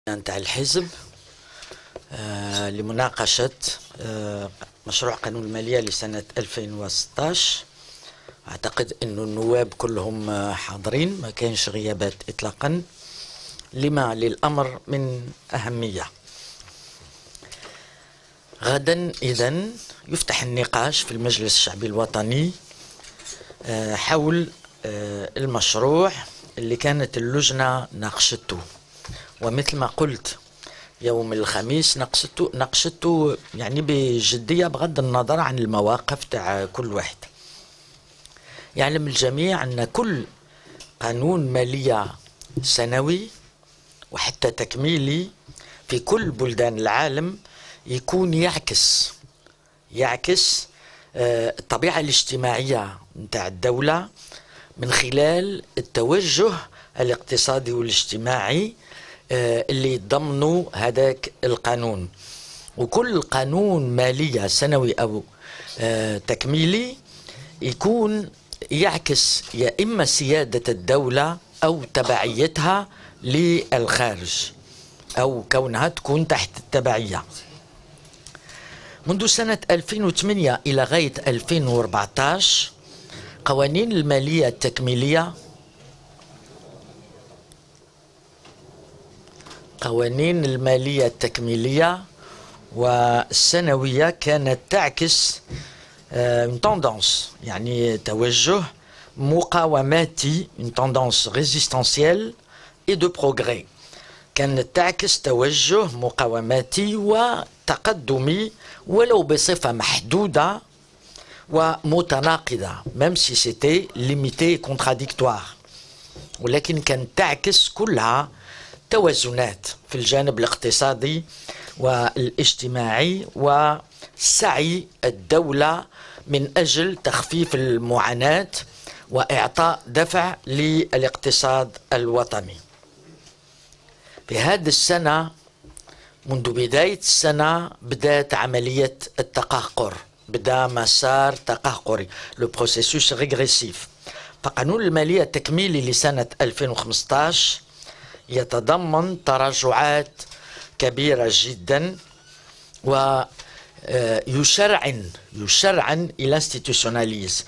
نتاع الحزب لمناقشة مشروع قانون المالية لسنة 2016. أعتقد أن النواب كلهم حاضرين، ما كانش غيابات إطلاقا، لما للأمر من أهمية. غدا إذن يفتح النقاش في المجلس الشعبي الوطني حول المشروع اللي كانت اللجنة ناقشته، ومثل ما قلت يوم الخميس ناقشته يعني بجدية بغض النظر عن المواقف تاع كل واحد. يعلم الجميع أن كل قانون مالية سنوي وحتى تكميلي في كل بلدان العالم يكون يعكس الطبيعة الاجتماعية نتاع الدولة من خلال التوجه الاقتصادي والاجتماعي اللي ضمنوا هذاك القانون. وكل قانون مالية سنوي أو تكميلي يكون يعكس يا إما سيادة الدولة أو تبعيتها للخارج أو كونها تكون تحت التبعية. منذ سنة 2008 إلى غاية 2014 قوانين المالية التكميلية والسنوية كانت تعكس تندنس، يعني توجه مقاوماتي، تندنس ريزيستانسيال et de progrès. كانت تعكس توجه مقاوماتي وتقدمي ولو بصفة محدودة ومتناقضة، même si c'était limité et contradictoire، ولكن كانت تعكس كلها توازنات في الجانب الاقتصادي والاجتماعي وسعي الدولة من أجل تخفيف المعاناة وإعطاء دفع للاقتصاد الوطني. في هذه السنة منذ بداية السنة بدأت عملية التقهقر، بدأ مسار تقهقري، لو بروسيسوس ريغريسيف. فقانون المالية التكميلي لسنة 2015 يتضمن تراجعات كبيرة جدا ويشرعن إلى انستيتيوشناليز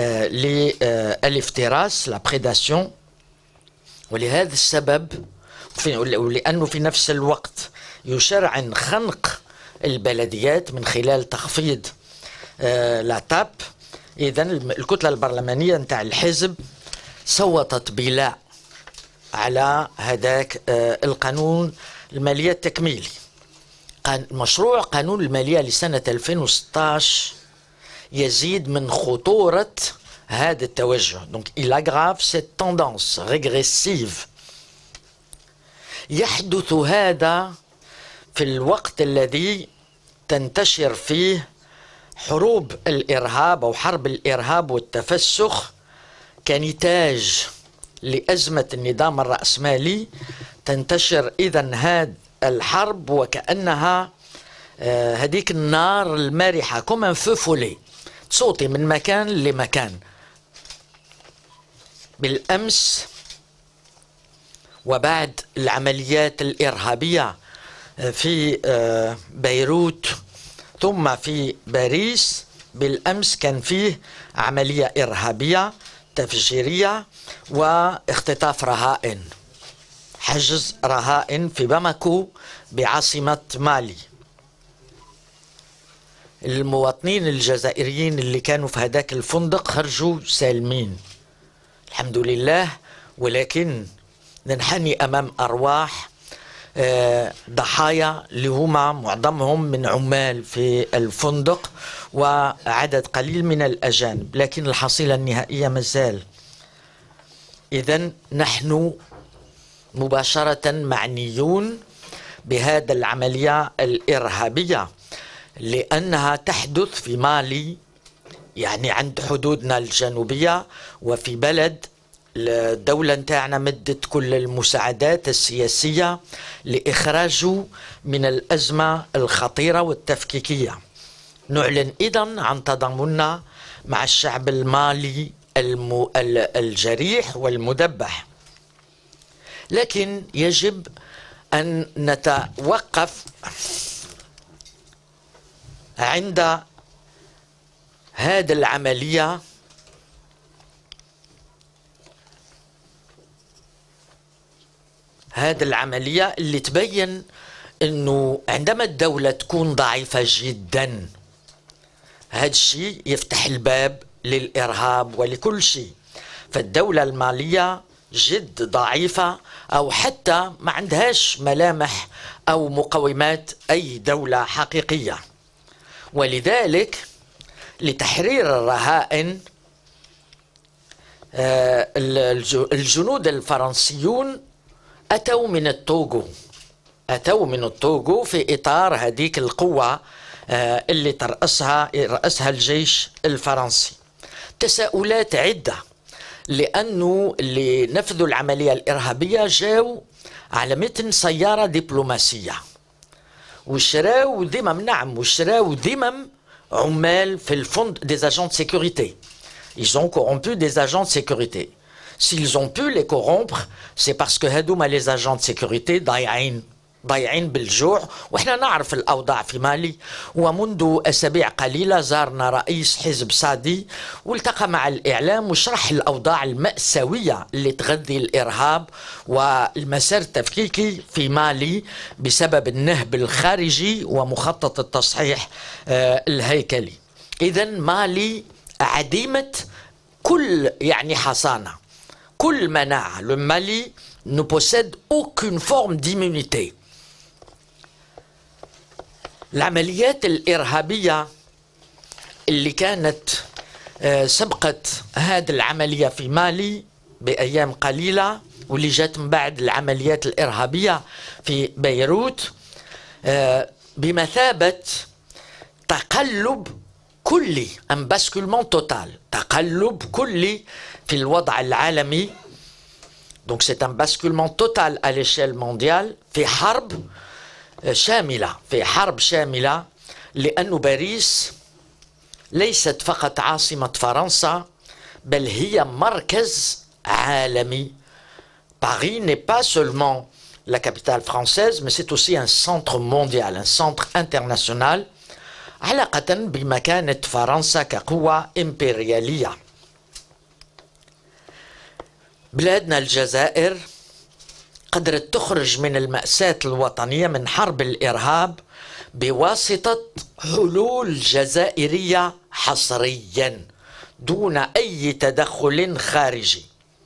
للافتراس، لا بريداسيون. ولهذا السبب ولأنه في نفس الوقت يشرعن خنق البلديات من خلال تخفيض لا تاب. إذن الكتلة البرلمانية نتاع الحزب صوتت بلا على هذاك القانون المالية التكميلي. مشروع قانون المالية لسنة 2016 يزيد من خطورة هذا التوجه. Donc il aggrave cette tendance régressive. يحدث هذا في الوقت الذي تنتشر فيه حروب الإرهاب أو حرب الإرهاب والتفسخ كنتاج لأزمة النظام الرأسمالي. تنتشر إذن هذه الحرب وكأنها هذيك النار المارحة كما فو فولي تصوتي من مكان لمكان. بالأمس وبعد العمليات الإرهابية في بيروت ثم في باريس، بالأمس كان فيه عملية إرهابية تفجيرية واختطاف رهائن، حجز رهائن في باماكو بعاصمة مالي. المواطنين الجزائريين اللي كانوا في هذاك الفندق خرجوا سالمين الحمد لله، ولكن ننحني أمام أرواح ضحايا اللي هما معظمهم من عمال في الفندق وعدد قليل من الأجانب، لكن الحصيلة النهائية مازال. إذن نحن مباشرة معنيون بهذا العملية الإرهابية لأنها تحدث في مالي، يعني عند حدودنا الجنوبية، وفي بلد الدولة نتاعنا مدت كل المساعدات السياسية لإخراجه من الأزمة الخطيرة والتفكيكية. نعلن إذن عن تضامننا مع الشعب المالي الجريح والمدبح، لكن يجب أن نتوقف عند هذه العملية اللي تبين أنه عندما الدولة تكون ضعيفة جدا هذا الشيء يفتح الباب للإرهاب ولكل شيء. فالدولة المالية جد ضعيفة أو حتى ما عندهاش ملامح أو مقومات أي دولة حقيقية. ولذلك لتحرير الرهائن الجنود الفرنسيون أتوا من الطوغو في إطار هذيك القوة اللي رأسها الجيش الفرنسي. تساؤلات عدة، لأنه اللي نفذوا العملية الإرهابية جاوا على متن سيارة دبلوماسية وشراو ذمم عمال في الفند des agents de sécurité. Ils ont corrompu des agents de sécurité. S'ils ont pu les corrompre, c'est parce que هذوما les agents de sécurité ضايعين بالجوع. وإحنا نعرف الأوضاع في مالي، ومنذ أسابيع قليلة زارنا رئيس حزب سعدي والتقى مع الإعلام وشرح الأوضاع المأساوية اللي تغذي الإرهاب والمسار التفكيكي في مالي بسبب النهب الخارجي ومخطط التصحيح الهيكلي. إذن مالي عديمة كل حصانة، كل مناعة. Le Mali ne possède aucune forme d'immunité. العمليات الإرهابية اللي كانت سبقت هذه العملية في مالي بأيام قليلة واللي جات من بعد العمليات الإرهابية في بيروت بمثابة تقلب كلي، un basculement total، تقلب كلي في الوضع العالمي. Donc c'est un basculement total à l'échelle mondiale في حرب شاملة، لأن باريس ليست فقط عاصمة فرنسا بل هي مركز عالمي. Paris n'est pas seulement la capitale française mais c'est aussi un centre mondial, un centre international، علاقة بمكانة فرنسا كقوة إمبريالية. بلادنا الجزائر قدرت تخرج من المأساة الوطنية من حرب الإرهاب بواسطة حلول جزائرية حصريا دون أي تدخل خارجي،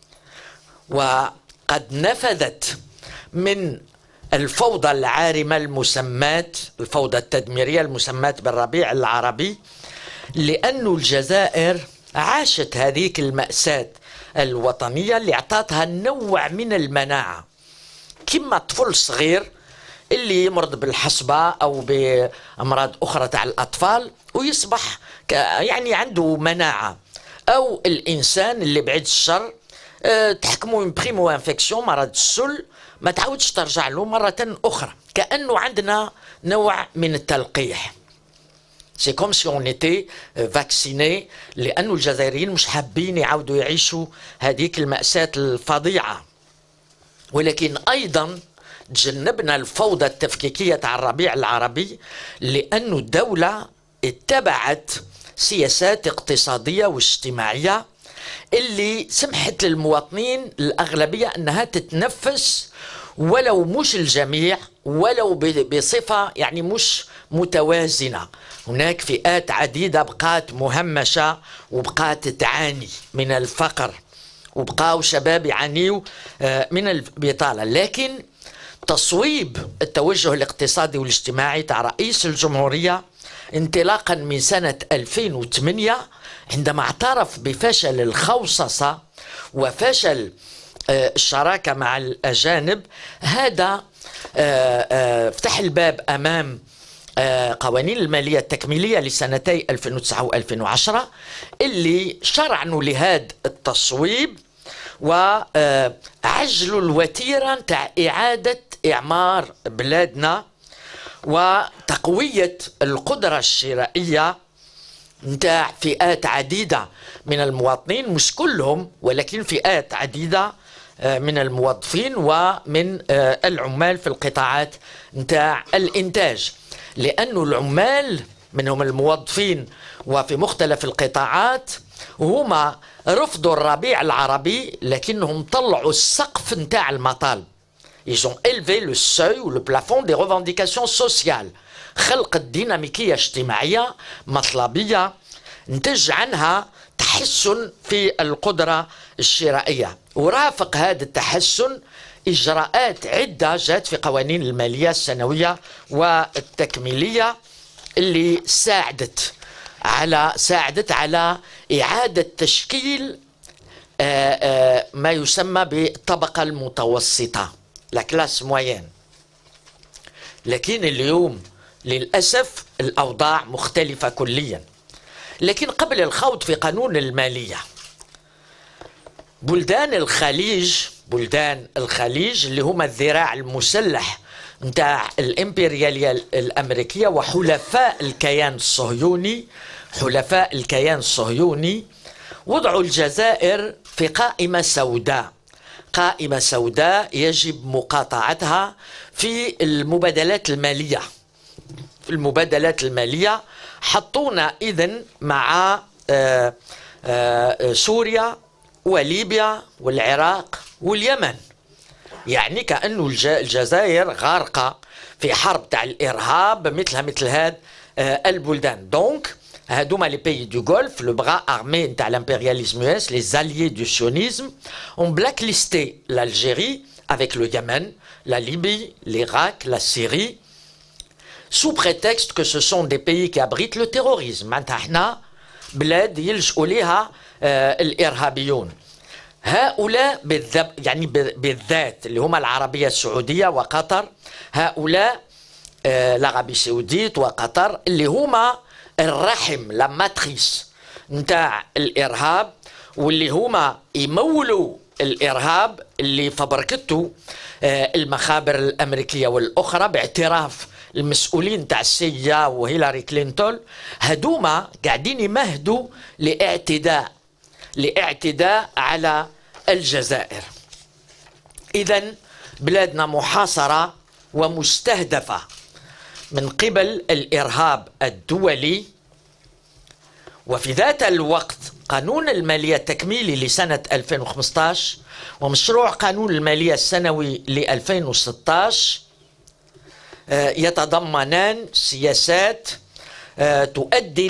وقد نفذت من الفوضى العارمة الفوضى التدميرية المسماة بالربيع العربي، لأن الجزائر عاشت هذيك المأساة الوطنية اللي اعطتها نوع من المناعة، كما طفل صغير اللي يمرض بالحصبة أو بأمراض أخرى تاع الأطفال ويصبح عنده مناعة، أو الإنسان اللي بعيد الشر تحكموا بريمو انفكسيون مرض السل ما تعودش ترجع له مرة أخرى، كأنه عندنا نوع من التلقيح. سي كوم سي اون ايتي فاكسيني، لأن الجزائريين مش حابين يعاودوا يعيشوا هذيك المأساة الفظيعة. ولكن أيضا تجنبنا الفوضى التفكيكية تاع الربيع العربي، لأن الدولة اتبعت سياسات اقتصادية واجتماعية اللي سمحت للمواطنين الأغلبية أنها تتنفس، ولو مش الجميع، ولو بصفة مش متوازنة. هناك فئات عديدة بقات مهمشة وبقات تعاني من الفقر، وبقاو شباب يعانيوا من البطالة. لكن تصويب التوجه الاقتصادي والاجتماعي تاع رئيس الجمهورية انطلاقا من سنة 2008 عندما اعترف بفشل الخوصصة وفشل الشراكة مع الأجانب، هذا فتح الباب أمام قوانين المالية التكميلية لسنتي 2009 و2010 اللي شرعنوا لهذا التصويب وعجلوا الوتيرة تاع إعادة إعمار بلادنا وتقوية القدرة الشرائية نتاع فئات عديدة من المواطنين، مش كلهم ولكن فئات عديدة من الموظفين ومن العمال في القطاعات نتاع الإنتاج، لأن العمال منهم الموظفين وفي مختلف القطاعات هما رفضوا الربيع العربي، لكنهم طلعوا السقف نتاع المطالب. Ils ont élevé le seuil ou le plafond des revendications sociales. خلق الديناميكية اجتماعية مطلبية نتج عنها تحسن في القدرة الشرائية. ورافق هذا التحسن إجراءات عدة جاءت في قوانين المالية السنوية والتكميلية اللي ساعدت على إعادة تشكيل ما يسمى بالطبقة المتوسطة، لا كلاس موين. لكن اليوم للأسف الأوضاع مختلفة كليا. لكن قبل الخوض في قانون المالية، بلدان الخليج اللي هما الذراع المسلح نتاع الإمبريالية الأمريكية وحلفاء الكيان الصهيوني وضعوا الجزائر في قائمة سوداء يجب مقاطعتها في المبادلات المالية. حطونا إذن مع سوريا وليبيا والعراق واليمن، يعني كأنه الجزائر غارقة في حرب تاع الإرهاب مثل هاد البلدان. دونك هادوما لي بيي دو غولف، لو بغا ارمي نتاع l'imperياليزم US، les alliés du sionisme ont blacklisté l'Algérie avec le Yémen, la Libye, l'Irak, la Syrie, sous prétexte que ce sont des pays qui abritent le terrorisme. معناتها احنا بلاد يلجؤوا ليها الإرهابيون. هؤلاء بالذات اللي هما العربية السعودية وقطر، هؤلاء العربية السعودية وقطر اللي هما الرحم لا ماتريس نتاع الإرهاب، واللي هما يمولوا الإرهاب اللي فبركته المخابر الأمريكية والأخرى باعتراف المسؤولين تاع السيا وهيلاري كلينتون. هدوما قاعدين يمهدوا لاعتداء على الجزائر. إذن بلادنا محاصرة ومستهدفة من قبل الإرهاب الدولي. وفي ذات الوقت قانون المالية التكميلي لسنة 2015 ومشروع قانون المالية السنوي ل 2016 يتضمنان سياسات تؤدي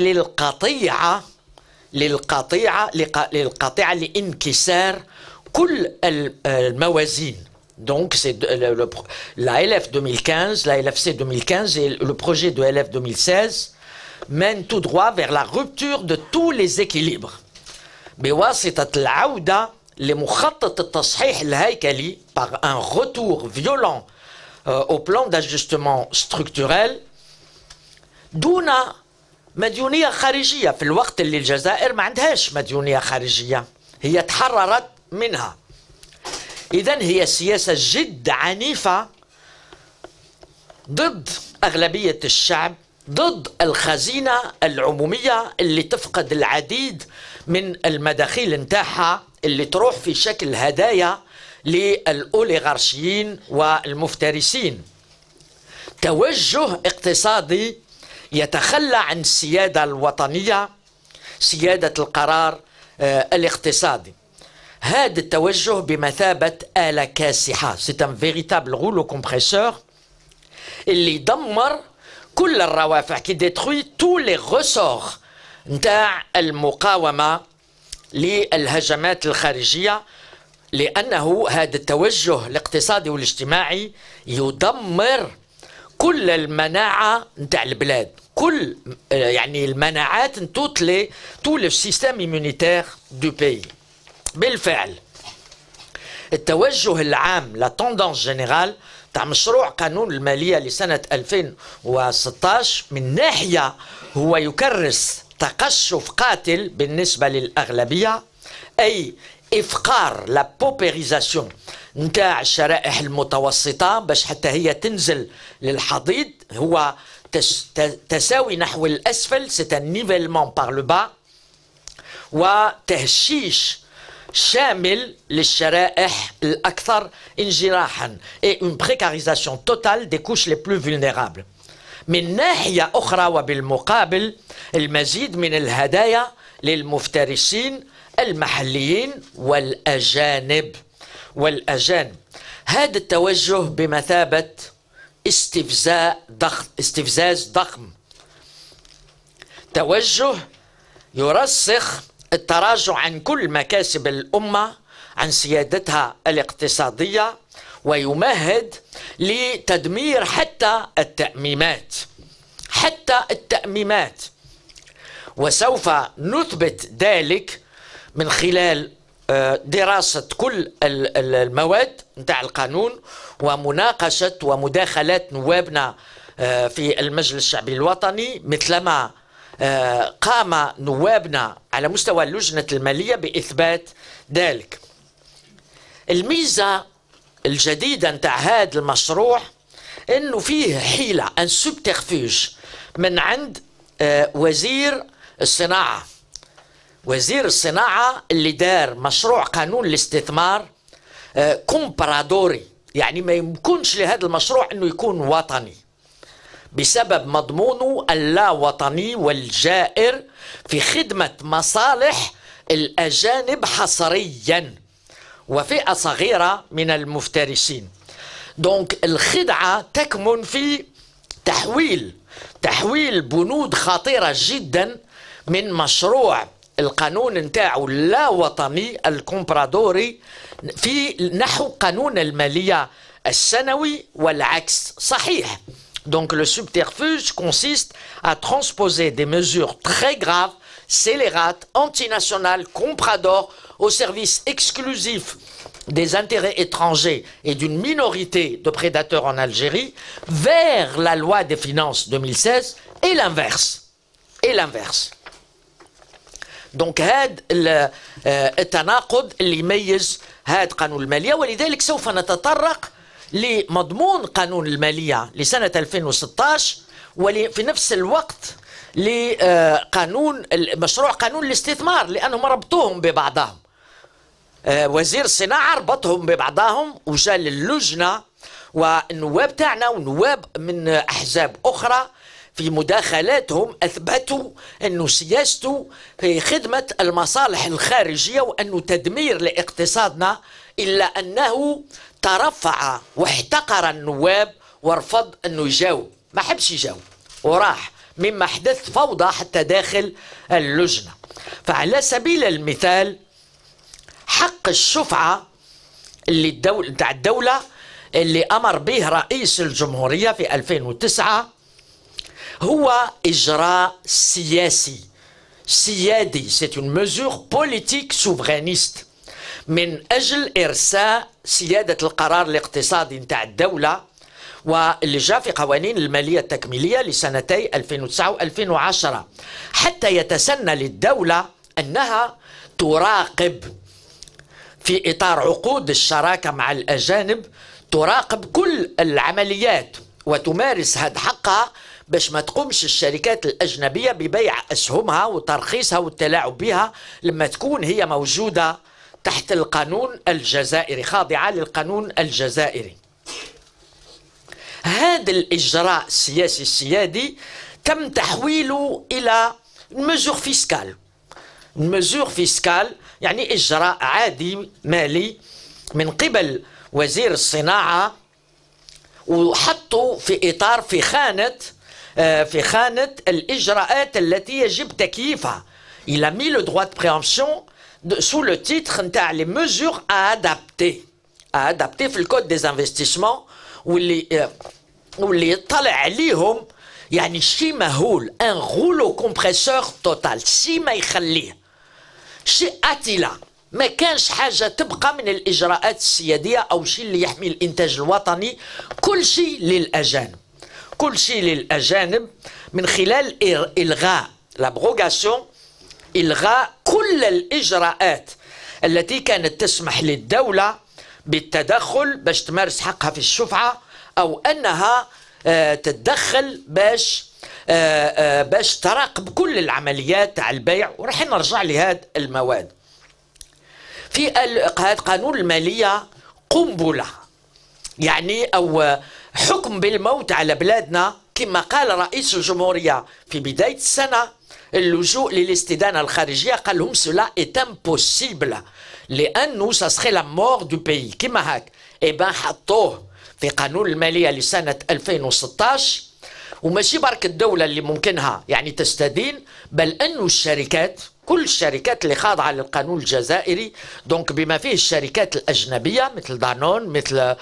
للقطيعة لانكسار كل الموازين. Donc c'est la LF 2015, la LFC 2015 et le projet de LF 2016 mènent tout droit vers la rupture de tous les équilibres بواسطة العودة لمخطط التصحيح الهيكلي par un retour violent au plan d'ajustement structurel دون مديونية خارجية، في الوقت اللي الجزائر ما عندهاش مديونية خارجية، هي تحررت منها. إذن هي سياسة جد عنيفة ضد أغلبية الشعب، ضد الخزينة العمومية اللي تفقد العديد من المداخيل نتاعها اللي تروح في شكل هدايا للأوليغارشيين والمفترسين. توجه اقتصادي يتخلى عن السيادة الوطنية، سيادة القرار الاقتصادي. هذا التوجه بمثابة آلة كاسحة، c'est un véritable rouleau compresseur اللي يدمر كل الروافع، qui détruit tous les ressorts نتاع المقاومة للهجمات الخارجية، لأنه هذا التوجه الاقتصادي والاجتماعي يدمر كل المناعة نتاع البلاد، كل يعني المناعات tout le système immunitaire du pays. بالفعل التوجه العام لا توندونس جينيرال تاع مشروع قانون المالية لسنة 2016 من ناحية هو يكرس تقشف قاتل بالنسبة للأغلبية، أي إفقار لا بوبيريزاسيون نتاع الشرائح المتوسطة باش حتى هي تنزل للحضيض، هو تساوي نحو الأسفل، c'est un nivellement par le bas، وتهشيش شامل للشرائح الأكثر انجراحا et une précarisation totale des couches les plus vulnérables. من ناحية أخرى وبالمقابل المزيد من الهدايا للمفترسين المحليين والأجانب. هذا التوجه بمثابة استفزاز ضخم، توجه يرسخ التراجع عن كل مكاسب الأمة، عن سيادتها الاقتصادية، ويمهد لتدمير حتى التأميمات. وسوف نثبت ذلك من خلال دراسة كل المواد نتاع القانون ومناقشة ومداخلات نوابنا في المجلس الشعبي الوطني، مثلما قام نوابنا على مستوى اللجنة المالية بإثبات ذلك. الميزة الجديدة نتاع هذا المشروع انه فيه حيلة ان سوبترفوج من عند وزير الصناعة اللي دار مشروع قانون الاستثمار كومبرادوري، يعني ما يمكنش لهذا المشروع انه يكون وطني بسبب مضمونه اللا وطني والجائر في خدمة مصالح الأجانب حصريا وفئة صغيرة من المفترسين. دونك الخدعة تكمن في تحويل بنود خطيرة جدا من مشروع القانون نتاعو اللا وطني الكومبرادوري في نحو قانون المالية السنوي والعكس. صحيح. Donc le subterfuge consiste à transposer des mesures très graves, scélérates, antinationales, comprador au service exclusif des intérêts étrangers et d'une minorité de prédateurs en Algérie vers la loi des finances 2016 et l'inverse. Donc هذا التناقض اللي يميز هذا قانون المالية، ولذلك سوف نتطرق لمضمون قانون المالية لسنة 2016 وفي نفس الوقت لقانون مشروع قانون الاستثمار، لأنهم ربطوهم ببعضهم. وزير الصناعة ربطهم ببعضهم وجاء للجنة، والنواب تاعنا ونواب من أحزاب أخرى في مداخلاتهم أثبتوا أن سياسته في خدمة المصالح الخارجية وأنه تدمير لاقتصادنا، إلا أنه ترفع واحتقر النواب ورفض أنه يجاوب، ما حبش يجاوب وراح، مما حدث فوضى حتى داخل اللجنة. فعلى سبيل المثال حق الشفعة اللي نتاع الدولة اللي أمر به رئيس الجمهورية في 2009 هو إجراء سيادي، c'est une mesure politique souverainiste من أجل إرساء سيادة القرار الاقتصادي نتاع الدولة، واللي جاء في قوانين المالية التكميلية لسنتي 2009 و2010 حتى يتسنى للدولة أنها تراقب في إطار عقود الشراكة مع الأجانب، تراقب كل العمليات وتمارس هذا حقها باش ما تقومش الشركات الأجنبية ببيع أسهمها وترخيصها والتلاعب بها لما تكون هي موجودة تحت القانون الجزائري، خاضعة للقانون الجزائري. هذا الإجراء السياسي السيادي تم تحويله إلى مزور فيسكال، يعني إجراء عادي مالي من قبل وزير الصناعة، وحطوا في إطار في خانة الإجراءات التي يجب تكييفها. Il a mis le droit de préemption sous le titre نتاع les mesures à adapter في الكود des investissements، واللي يطلع عليهم يعني شي مهول، ان غولو كومبريسور توتال، شي ما يخليه، شي قاتلة، ما كانش حاجة تبقى من الإجراءات السيادية أو شيء اللي يحمي الإنتاج الوطني، كل شيء للأجانب من خلال إلغاء لابروغاسيون، إلغاء كل الإجراءات التي كانت تسمح للدولة بالتدخل باش تمارس حقها في الشفعة، أو أنها تتدخل باش تراقب كل العمليات تاع البيع، ورح نرجع لهذه المواد. في قانون المالية قنبلة، يعني أو حكم بالموت على بلادنا، كما قال رئيس الجمهورية في بداية السنة اللجوء للاستدانة الخارجية، قال لهم cela est impossible لأنه ça serait la mort du pays كما هاك. إبان حطوه في قانون المالية لسنة 2016، وماشي برك الدولة اللي ممكنها يعني تستدين، بل أنه الشركات، كل الشركات اللي خاضعة للقانون الجزائري، دونك بما فيه الشركات الأجنبية مثل دانون، مثل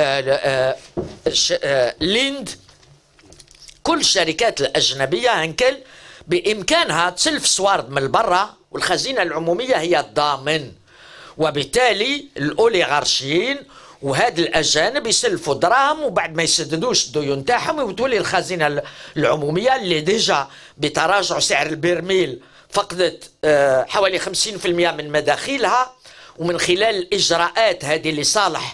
ليند، كل الشركات الأجنبية هنكل بإمكانها تسلف سوارد من برا، والخزينة العمومية هي الضامن، وبالتالي الأوليغارشيين وهاد الأجانب يسلفوا دراهم، وبعد ما يسددوش الديون تاعهم وتولي الخزينة العمومية اللي ديجا بتراجع سعر البرميل فقدت حوالي 50% من مداخيلها، ومن خلال الإجراءات هذه لصالح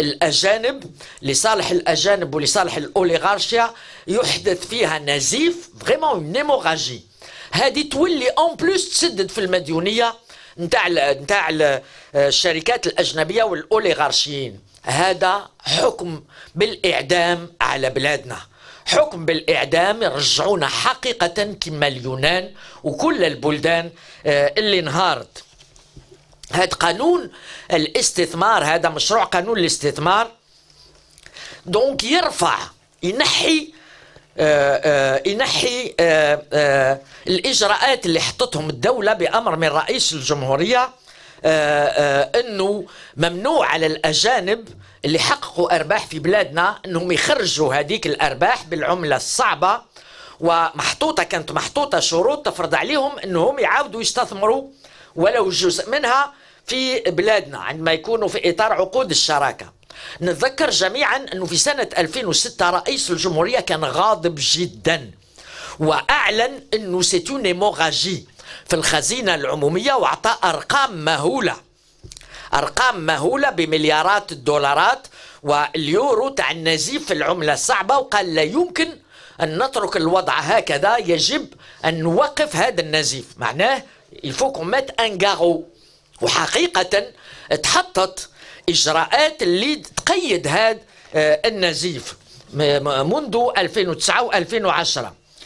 الأجانب ولصالح الأوليغارشيا يحدث فيها نزيف فريمون نيموراجي. هذه تولي اون بلوس تسدد في المديونية نتاع الشركات الأجنبية والأوليغارشيين. هذا حكم بالإعدام على بلادنا، حكم بالإعدام يرجعونا حقيقة كما اليونان وكل البلدان اللي انهارت. هذا قانون الاستثمار، هذا مشروع قانون الاستثمار، دونك ينحي الإجراءات اللي حطتهم الدولة بأمر من رئيس الجمهورية، أنه ممنوع على الأجانب اللي حققوا أرباح في بلادنا أنهم يخرجوا هذيك الأرباح بالعملة الصعبة، كانت محطوطة شروط تفرض عليهم أنهم يعاودوا يستثمروا ولو جزء منها في بلادنا عندما يكونوا في إطار عقود الشراكة. نتذكر جميعا أنه في سنة 2006 رئيس الجمهورية كان غاضب جدا، وأعلن أنه سيتون هيموراجي في الخزينة العمومية، وأعطى أرقام مهولة بمليارات الدولارات واليورو تاع النزيف في العملة الصعبة، وقال لا يمكن أن نترك الوضع هكذا، يجب أن نوقف هذا النزيف، معناه الفوق مات أنغارو. وحقيقة تحطت إجراءات اللي تقيد هذا النزيف منذ 2009 و2010.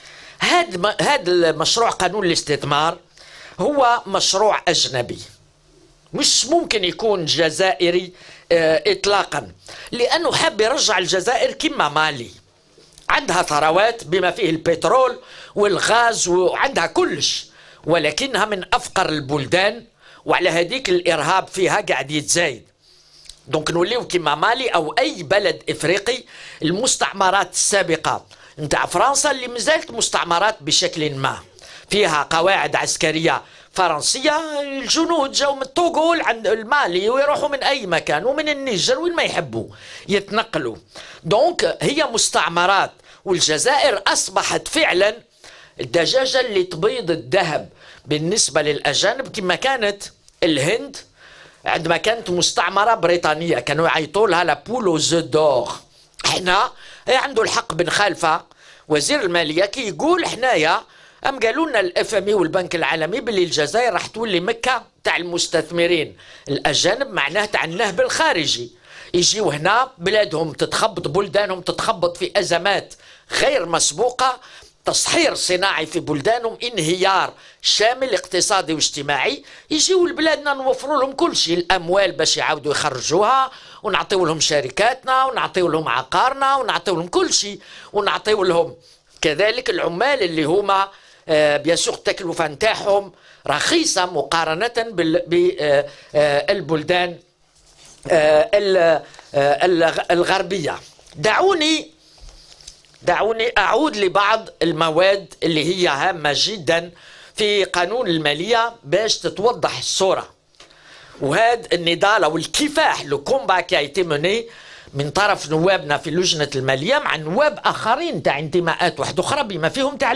هذا المشروع قانون الاستثمار هو مشروع أجنبي، مش ممكن يكون جزائري إطلاقا، لأنه حاب يرجع الجزائر كما مالي، عندها ثروات بما فيه البترول والغاز وعندها كلش، ولكنها من أفقر البلدان، وعلى هذيك الإرهاب فيها قاعد يتزايد. دونك نوليو كما مالي أو أي بلد إفريقي. المستعمرات السابقة نتاع فرنسا اللي مازالت مستعمرات بشكل ما، فيها قواعد عسكرية فرنسية، الجنود جاوا من طوغول عند المالي ويروحوا من أي مكان، ومن النيجر وين ما يحبوا يتنقلوا. دونك هي مستعمرات، والجزائر أصبحت فعلا الدجاجة اللي تبيض الذهب بالنسبة للأجانب، كما كانت الهند عندما كانت مستعمرة بريطانية كانوا يعيطوا لها لا بولو زو دور. احنا عنده الحق بن خالفة وزير المالية كي يقول حنايا قالوا لنا الاف ام اي والبنك العالمي باللي الجزائر راح تولي مكة تاع المستثمرين الاجانب، معناه تاع النهب الخارجي، يجيو هنا بلادهم تتخبط، بلدانهم تتخبط في ازمات غير مسبوقة، تصحير صناعي في بلدانهم، انهيار شامل اقتصادي واجتماعي، يجيو لبلادنا نوفروا لهم كل شيء، الاموال باش يعاودوا يخرجوها، ونعطيو لهم شركاتنا، ونعطيو لهم عقارنا، ونعطيو لهم كل شيء، ونعطيو لهم كذلك العمال اللي هما بيسوق التكلفة نتاعهم رخيصة مقارنة بالبلدان الغربية. دعوني أعود لبعض المواد اللي هي هامة جدا في قانون المالية باش تتوضح الصورة. وهذا النضال أو الكفاح لو كومبا كي ايتي مني من طرف نوابنا في لجنة المالية مع نواب آخرين تاع انتماءات واحدة أخرى بما فيهم تاع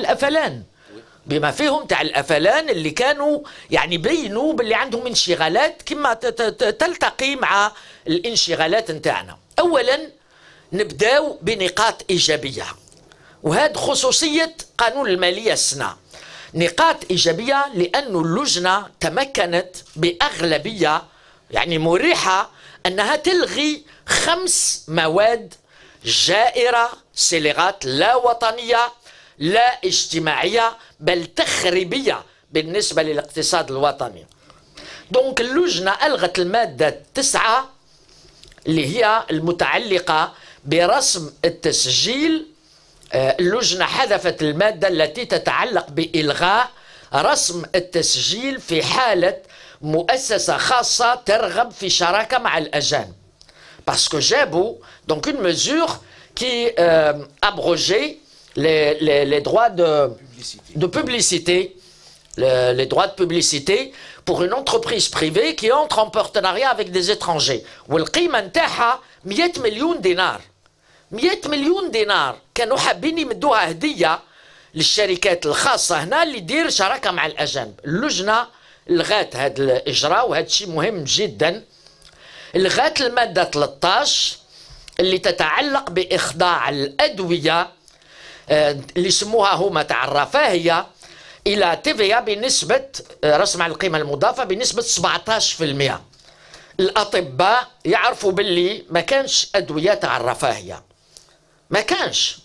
الأفلان اللي كانوا يعني بينوا باللي عندهم انشغالات كما تلتقي مع الانشغالات نتاعنا. أولا نبداو بنقاط إيجابية، وهذا خصوصية قانون المالية السنة، نقاط إيجابية لأن اللجنة تمكنت بأغلبية يعني مريحة أنها تلغي 5 مواد جائرة، صيغات لا وطنية لا اجتماعية بل تخريبية بالنسبة للاقتصاد الوطني. دونك اللجنة ألغت المادة 9 اللي هي المتعلقة برسم التسجيل. اللجنة حذفت المادة التي تتعلق بإلغاء رسم التسجيل في حالة مؤسسة خاصة ترغب في شراكة مع الأجانب. Parce que جابوا donc une mesure qui abrogeait les droits de publicité, les droits de publicité pour une entreprise privée qui entre en partenariat avec des étrangers. والقيمة نتاعها 100 مليون دينار. 100 مليون دينار كانوا حابين يمدوها هدية للشركات الخاصة هنا اللي دير شراكة مع الأجانب. اللجنة لغات هذا الإجراء وهذا الشيء مهم جدا. لغات المادة 13 اللي تتعلق بإخضاع الأدوية اللي يسموها هما تاع الرفاهية إلى TVA بنسبة رسم على القيمة المضافة بنسبة 17%. الأطباء يعرفوا باللي ما كانش أدوية تاع الرفاهية، ما كانش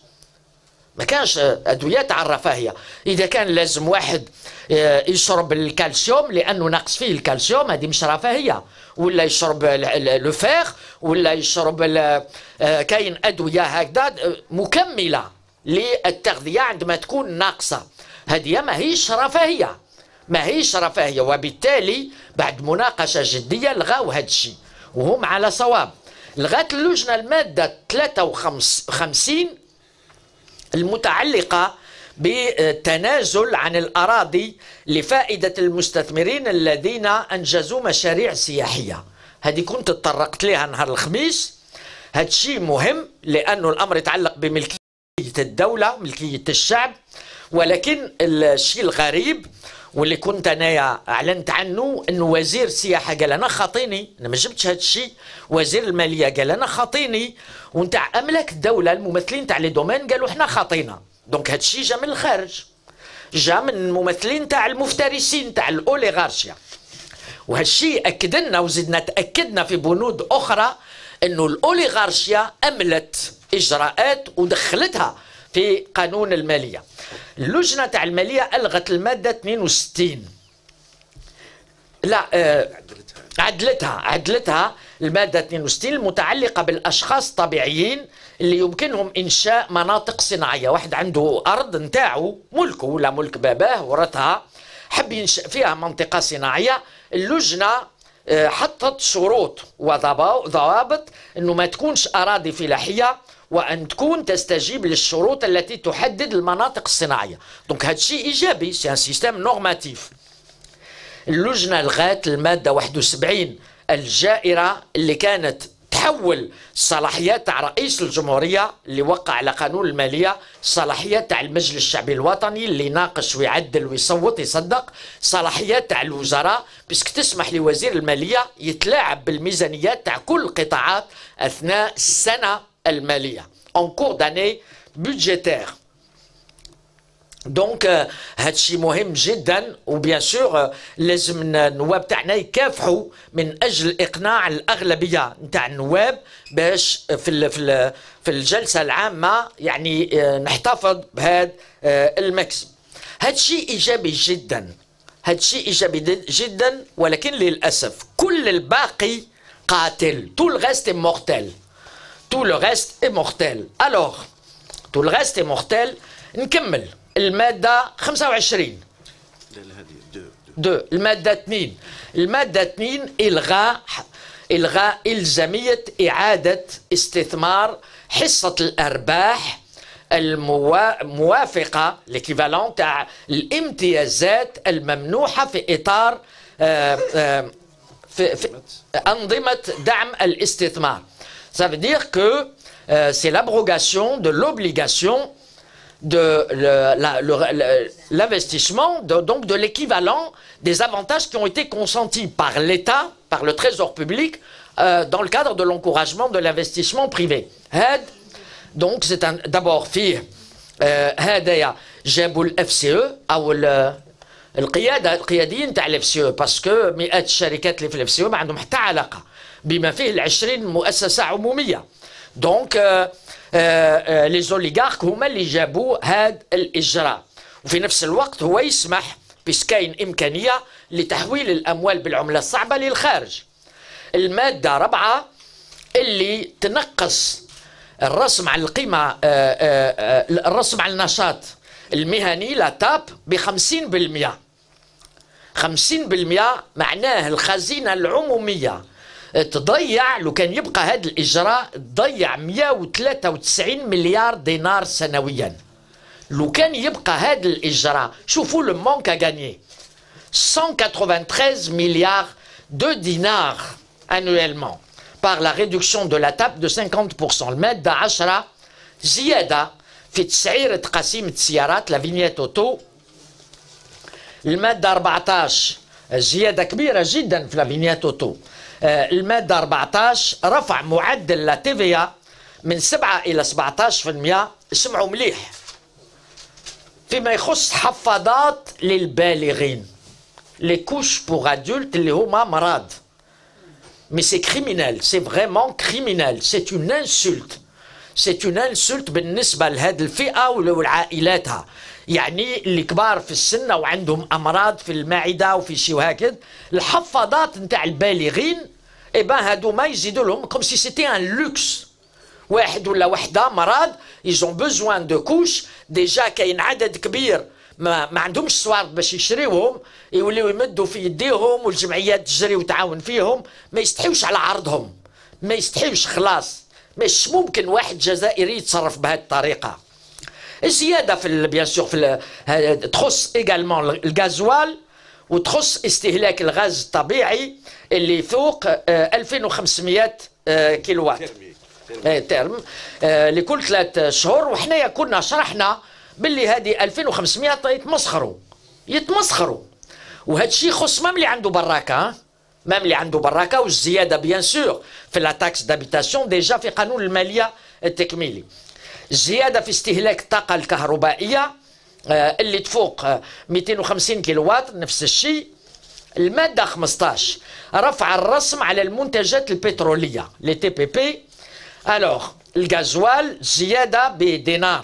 أدوية تاع الرفاهية. إذا كان لازم واحد يشرب الكالسيوم لأنه ناقص فيه الكالسيوم، هذه مش رفاهية. ولا يشرب لو فيغ، ولا يشرب كاين أدوية هكذا مكملة للتغذية عندما تكون ناقصة. هذه ما هيش رفاهية. وبالتالي بعد مناقشة جدية لغاو هذا الشيء وهم على صواب. لغات اللجنة المادة 53 المتعلقة بالتنازل عن الأراضي لفائدة المستثمرين الذين أنجزوا مشاريع سياحية. هذه كنت تطرقت لها نهار الخميس. هذا الشيء مهم لأنه الأمر يتعلق بملكية الدولة وملكية الشعب. ولكن الشيء الغريب واللي كنت أنا أعلنت عنه أنه وزير السياحة قال أنا خاطيني، أنا ما جبتش هذا الشيء. وزير المالية قال أنا خاطيني، ونتاع أملاك الدولة الممثلين تاع لي دومين قالوا إحنا خاطينا. دونك هذا الشيء جا من الخارج، جا من الممثلين تاع المفترسين تاع الأوليغارشيا. وهذا الشيء أكد لنا وزدنا تأكدنا في بنود أخرى أنه الأوليغارشيا أملت إجراءات ودخلتها في قانون المالية. اللجنة تاع المالية ألغت المادة 62. لا عدلتها المادة 62 المتعلقة بالأشخاص الطبيعيين اللي يمكنهم إنشاء مناطق صناعية. واحد عنده أرض نتاعو ملكه ولا ملك باباه ورثها، حب ينشأ فيها منطقة صناعية. اللجنة حطت شروط وضوابط أنه ما تكونش أراضي فلاحية وأن تكون تستجيب للشروط التي تحدد المناطق الصناعية. دونك هذا الشيء إيجابي، سي ان سيستيم نورماتيف. اللجنة لغات المادة 71 الجائرة اللي كانت تحول صلاحيات تاع رئيس الجمهورية اللي وقع على قانون المالية، صلاحيات تاع المجلس الشعبي الوطني اللي يناقش ويعدل ويصوت يصدق، صلاحيات تاع الوزراء باسكو تسمح لوزير المالية يتلاعب بالميزانيات تاع كل القطاعات أثناء السنة المالية en cours d'année budgétaire. دونك هادشي مهم جدا. وبيان سور لازم النواب تاعنا يكافحوا من اجل اقناع الاغلبيه نتاع النواب باش في الجلسه العامه يعني نحتفظ بهذا المكسب. هادشي ايجابي جدا، هادشي ايجابي جدا. ولكن للاسف كل الباقي قاتل. tout le reste est mortel. tout le reste est mortel. alors tout le reste est mortel. نكمل المادة 25 المادة 2. المادة 2 إلغاء إلزامية إعادة استثمار حصة الأرباح الموافقة l'équivalent تاع الامتيازات الممنوحة في إطار في أنظمة دعم الاستثمار. Ça veut dire que c'est l'abrogation de l'obligation de l'investissement, donc de l'équivalent des avantages qui ont été consentis par l'État, par le Trésor public, dans le cadre de l'encouragement de l'investissement privé. Donc c'est d'abord فيه هدايا جابوا ال FCE أو القياديين تاع الاف سي او، باسكو مئات الشركات اللي في الاف سي او ما عندهم حتى علاقه بما فيه ال20 مؤسسه عموميه. دونك لي زوليغارك هما اللي جابوا هذا الاجراء، وفي نفس الوقت هو يسمح بسكاين امكانيه لتحويل الاموال بالعمله الصعبه للخارج. الماده 4 اللي تنقص الرسم على القيمه، الرسم على النشاط المهني لا تاب ب 50%. 50% معناه الخزينه العموميه تضيع، لو كان يبقى هذا الاجراء تضيع 193 مليار دينار سنويا. لو كان يبقى هذا الاجراء، شوفوا لو مونك ا غاني 193 مليار دو دينار annuellement par la réduction de la tape de 50%. المادة 10 زيادة في تسعير تقاسيم السيارات لا فينيت اوتو. المادة 14 زيادة كبيرة جدا في لا فينيت اوتو. المادة 14 رفع معدل لا تي في إ من 7 إلى 17%. اسمعوا مليح، فيما يخص حفاضات للبالغين، لي كوش بوغ ادولت اللي هما مرض. Mais c'est criminel, c'est vraiment criminel, c'est une insulte. C'est une insulte بالنسبة لهذه الفئة والعائلاتها. يعني اللي كبار في السن وعندهم أمراض في المعدة وفي شي وهكذا، الحفاضات نتاع البالغين إبان هادو ما يزيدوا لهم كوم سي سيتي ان لوكس. واحد ولا وحدة مرض يزون بوزوان دو كوش، ديجا كاين عدد كبير ما عندهمش صوارد باش يشريوهم، يوليو يمدوا في يديهم والجمعيات تجري وتعاون فيهم، ما يستحيوش على عرضهم، ما يستحيوش خلاص. مش ممكن واحد جزائري يتصرف بهذه الطريقه. الزياده في بيان سور في تخص ايغالمون الغازوال، وتخص استهلاك الغاز الطبيعي اللي فوق 2500 كيلووات ترم لكل 3 شهور. وحنايا كنا شرحنا باللي هذه 2500 يتمسخروا، وهذا الشيء يخص مام اللي عنده براكه، مام اللي عنده براكه. والزياده بيان سور في لا تاكس دابيتاسيون ديجا في قانون الماليه التكميلي. الزياده في استهلاك الطاقه الكهربائيه اللي تفوق 250 كيلووات نفس الشيء. الماده 15 رفع الرسم على المنتجات البتروليه لي تي بي بي. الوغ الغازوال زياده بدينار،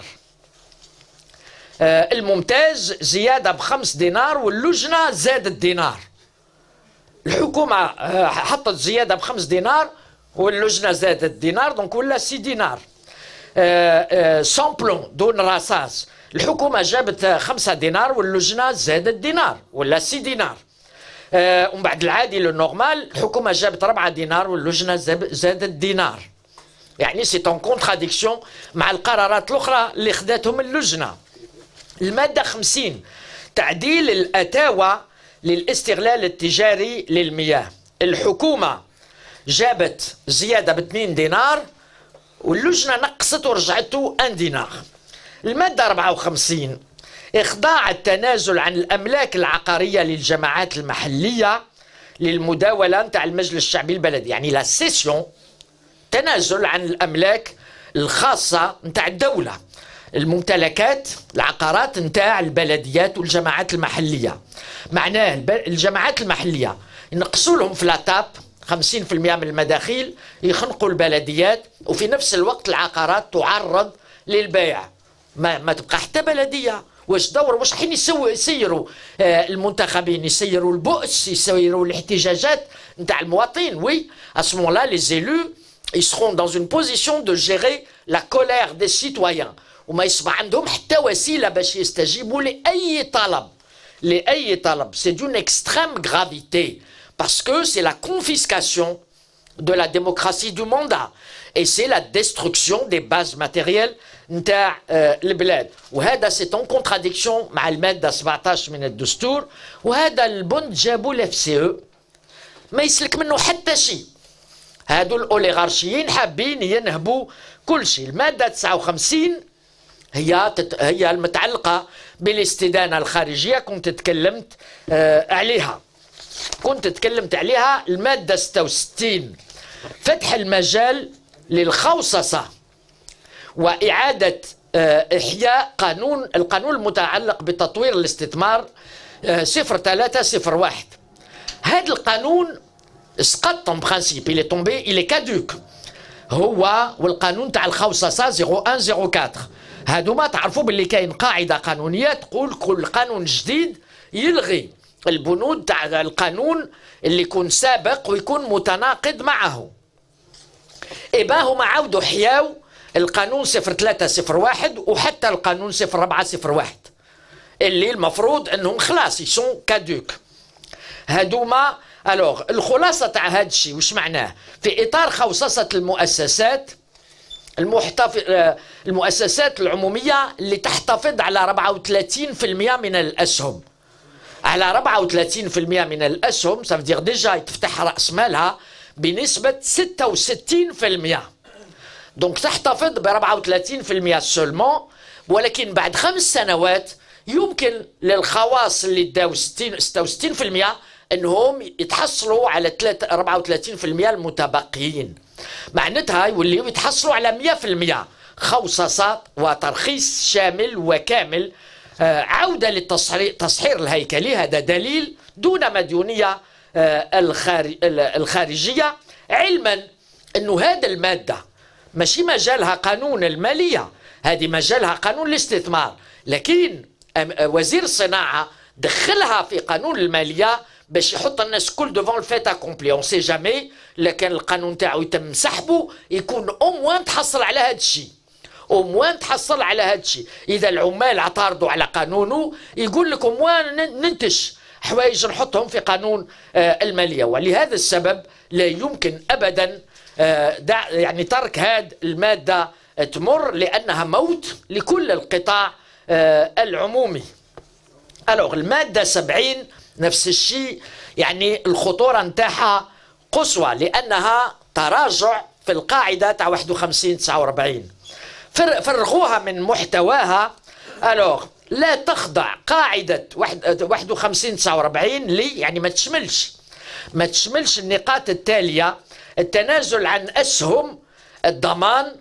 الممتاز زيادة ب5 دينار، واللجنة زادت دينار. الحكومة حطت زيادة ب5 دينار واللجنة زادت دينار، دونك ولا 6 دينار. سامبلون دون رصاص، الحكومة جابت 5 دينار واللجنة زادت دينار ولا 6 دينار. ومن بعد العادي لو نورمال الحكومة جابت 4 دينار واللجنة زادت دينار. يعني سي اون كونتراديكسيون مع القرارات الأخرى اللي خداتهم اللجنة. المادة 50 تعديل الأتاوة للاستغلال التجاري للمياه. الحكومة جابت زيادة ب2 دينار واللجنة نقصت ورجعته 1 دينار. المادة 54 إخضاع التنازل عن الأملاك العقارية للجماعات المحلية للمداولة نتاع المجلس الشعبي البلدي، يعني لا سيسيون، تنازل عن الأملاك الخاصة نتاع الدولة، الممتلكات العقارات نتاع البلديات والجماعات المحلية. معناه الجماعات المحلية ينقصوا لهم في لاتاب 50% من المداخيل، يخنقوا البلديات، وفي نفس الوقت العقارات تعرض للبيع. ما تبقى حتى بلدية. واش دور؟ واش حين يسيروا المنتخبين، يسيروا البؤس، يسيروا الاحتجاجات نتاع المواطنين. وي à ce moment-là les élus ils seront dans une position de gérer la colère des citoyens، وما يصبح عندهم حتى وسيله باش يستجيبوا لاي طلب. C'est d'une extrême gravité parce que c'est la confiscation de la démocratie du mandat et c'est la destruction des bases matérielles نتاع البلاد. وهذا سي اون كونتراديكسيون مع الماده 17 من الدستور. وهذا البند جابوا الاف سي او ما يسلك منه حتى شيء. هادو الاوليغارشيين حابين ينهبوا كل شيء. الماده 59 هي المتعلقه بالاستدانه الخارجيه، كنت تكلمت عليها. الماده 66 فتح المجال للخوصصه وإعادة إحياء القانون المتعلق بتطوير الاستثمار 0301. هذا القانون سقط en principe، il est tombé، il est caduc. هو والقانون تاع الخوصصه 0104 هادوما تعرفوا باللي كاين قاعده قانونيه تقول كل قانون جديد يلغي البنود تاع القانون اللي يكون سابق ويكون متناقض معه. إبا هما عاودوا حياو القانون 0301 وحتى القانون 0401 اللي المفروض انهم خلاص يسون كادوك. هادوما الوغ الخلاصه تاع هذا الشيء واش معناه؟ في اطار خوصصه المؤسسات المؤسسات العموميه اللي تحتفظ على 34% من الاسهم، على 34% من الاسهم سافدير ديجا يتفتح راس مالها بنسبه 66%. دونك تحتفظ ب 34% سولمون، ولكن بعد 5 سنوات يمكن للخواص اللي داو 66% انهم يتحصلوا على 34% المتبقيين. معناتها يوليو يتحصلوا على 100% خوصصة وترخيص شامل وكامل. عودة للتصحير الهيكلي، هذا دليل دون مديونية الخارجية، علما أنه هذا المادة ماشي مجالها قانون المالية، هذه مجالها قانون الاستثمار، لكن وزير الصناعة دخلها في قانون المالية باش يحط الناس كل دوفون الفيت اكومبلي. اون سي جامي لكن القانون تاعو يتم سحبه يكون او موان تحصل على هذا الشيء، او موان تحصل على هذا الشيء. اذا العمال اعترضوا على قانونه يقول لك او موان ننتج حوايج نحطهم في قانون الماليه. ولهذا السبب لا يمكن ابدا يعني ترك هذه الماده تمر، لانها موت لكل القطاع العمومي. الوغ الماده 70 نفس الشيء، يعني الخطوره نتاعها قصوى لانها تراجع في القاعده تاع 51-49. فرغوها من محتواها. الوغ لا تخضع قاعده 51-49 لي يعني ما تشملش النقاط التاليه: التنازل عن اسهم الضمان،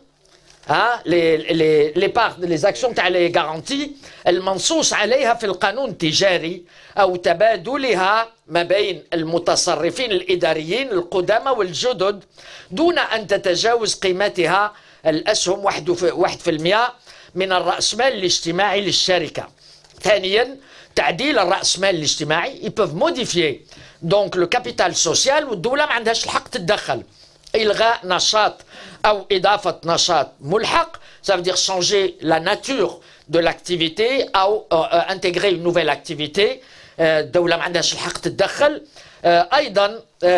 لي زاكسيون تاع لي غارونتي المنصوص عليها في القانون التجاري، او تبادلها ما بين المتصرفين الاداريين القدامى والجدد دون ان تتجاوز قيمتها الاسهم 1% من الرأسمال الاجتماعي للشركة. ثانيا تعديل الرأسمال الاجتماعي، يبوف موديفيي دونك لو كابيتال سوسيال، والدولة ما عندهاش الحق تتدخل. إلغاء نشاط أو إضافة نشاط ملحق، ça veut dire changer la nature de l'activité أو intégrer une nouvelle activité. الدولة ما عندهاش الحق تتدخل. أيضا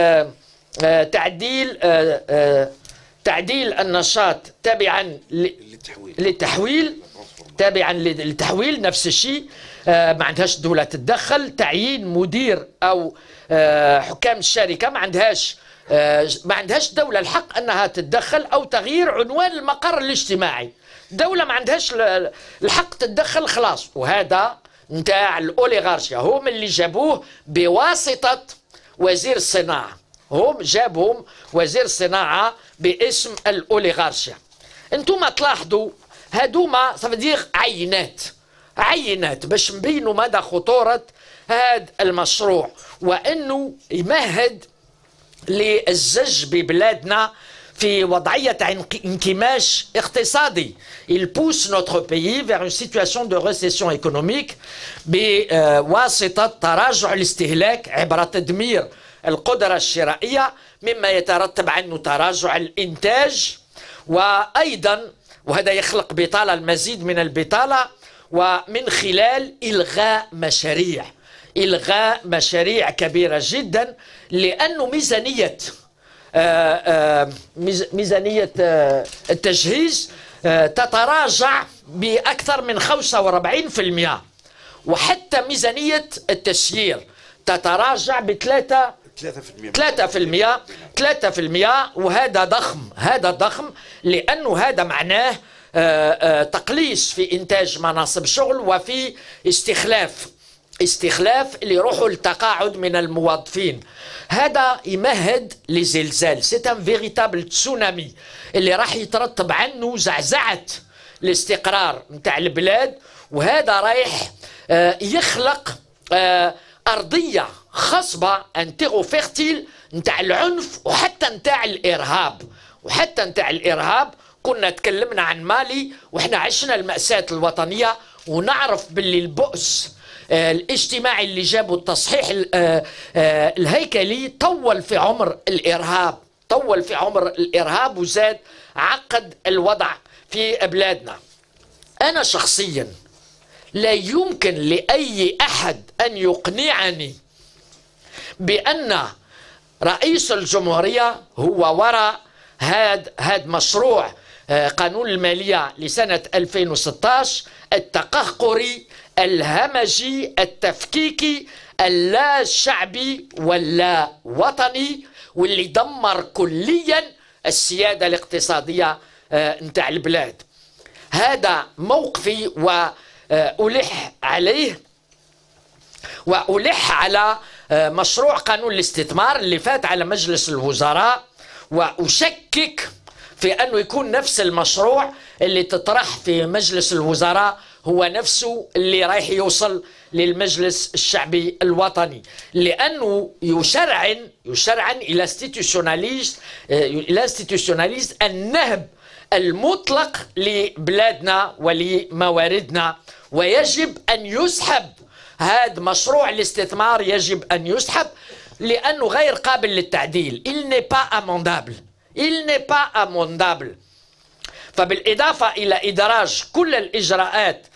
تعديل النشاط تابعا للتحويل، تابعا للتحويل نفس الشيء، ما عندهاش الدولة تتدخل. تعيين مدير أو حكام الشركة ما عندهاش دولة الحق أنها تتدخل، أو تغيير عنوان المقر الاجتماعي، دولة ما عندهاش الحق تتدخل خلاص. وهذا نتاع الأوليغارشيا، هم اللي جابوه بواسطة وزير الصناعة، هم جابهم وزير الصناعة باسم الأوليغارشيا. انتم تلاحظوا هادوما صفدير عينات باش نبينوا مدى خطورة هذا المشروع، وأنه يمهد للزج ببلادنا في وضعية انكماش اقتصادي. Il pousse notre pays vers une situation de récession économique بواسطة تراجع الاستهلاك عبر تدمير القدرة الشرائية، مما يترتب عنه تراجع الإنتاج، وأيضا وهذا يخلق بطالة، المزيد من البطالة، ومن خلال إلغاء مشاريع كبيرة جدا، لأنه ميزانية التجهيز تتراجع بأكثر من 45%، وحتى ميزانية التسيير تتراجع ب3%. وهذا ضخم لأنه هذا معناه تقليص في إنتاج مناصب شغل، وفي استخلاف اللي يروحوا للتقاعد من الموظفين. هذا يمهد لزلزال، سيت ان فيريتابل تسونامي اللي راح يترتب عنه زعزعة الاستقرار نتاع البلاد، وهذا رايح يخلق أرضية خصبة انتيغو فيرتيل نتاع العنف وحتى نتاع الإرهاب. كنا تكلمنا عن مالي وإحنا عشنا المأساة الوطنية ونعرف باللي البؤس الاجتماعي اللي جابوا التصحيح الهيكلي طول في عمر الإرهاب وزاد عقد الوضع في بلادنا. أنا شخصيا لا يمكن لأي أحد أن يقنعني بأن رئيس الجمهورية هو وراء هذا مشروع قانون المالية لسنة 2016 التقهقري الهمجي التفكيكي اللا شعبي واللا وطني واللي دمر كليا السيادة الاقتصادية نتاع البلاد. هذا موقفي وألح عليه وألح على مشروع قانون الاستثمار اللي فات على مجلس الوزراء، وأشكك في أنه يكون نفس المشروع اللي تطرح في مجلس الوزراء هو نفسه اللي رايح يوصل للمجلس الشعبي الوطني، لأنه يشرعن إلى النهب المطلق لبلادنا ولمواردنا، ويجب أن يسحب هذا مشروع الاستثمار، يجب أن يسحب لأنه غير قابل للتعديل. Il n'est pas amendable. فبالإضافة إلى إدراج كل الإجراءات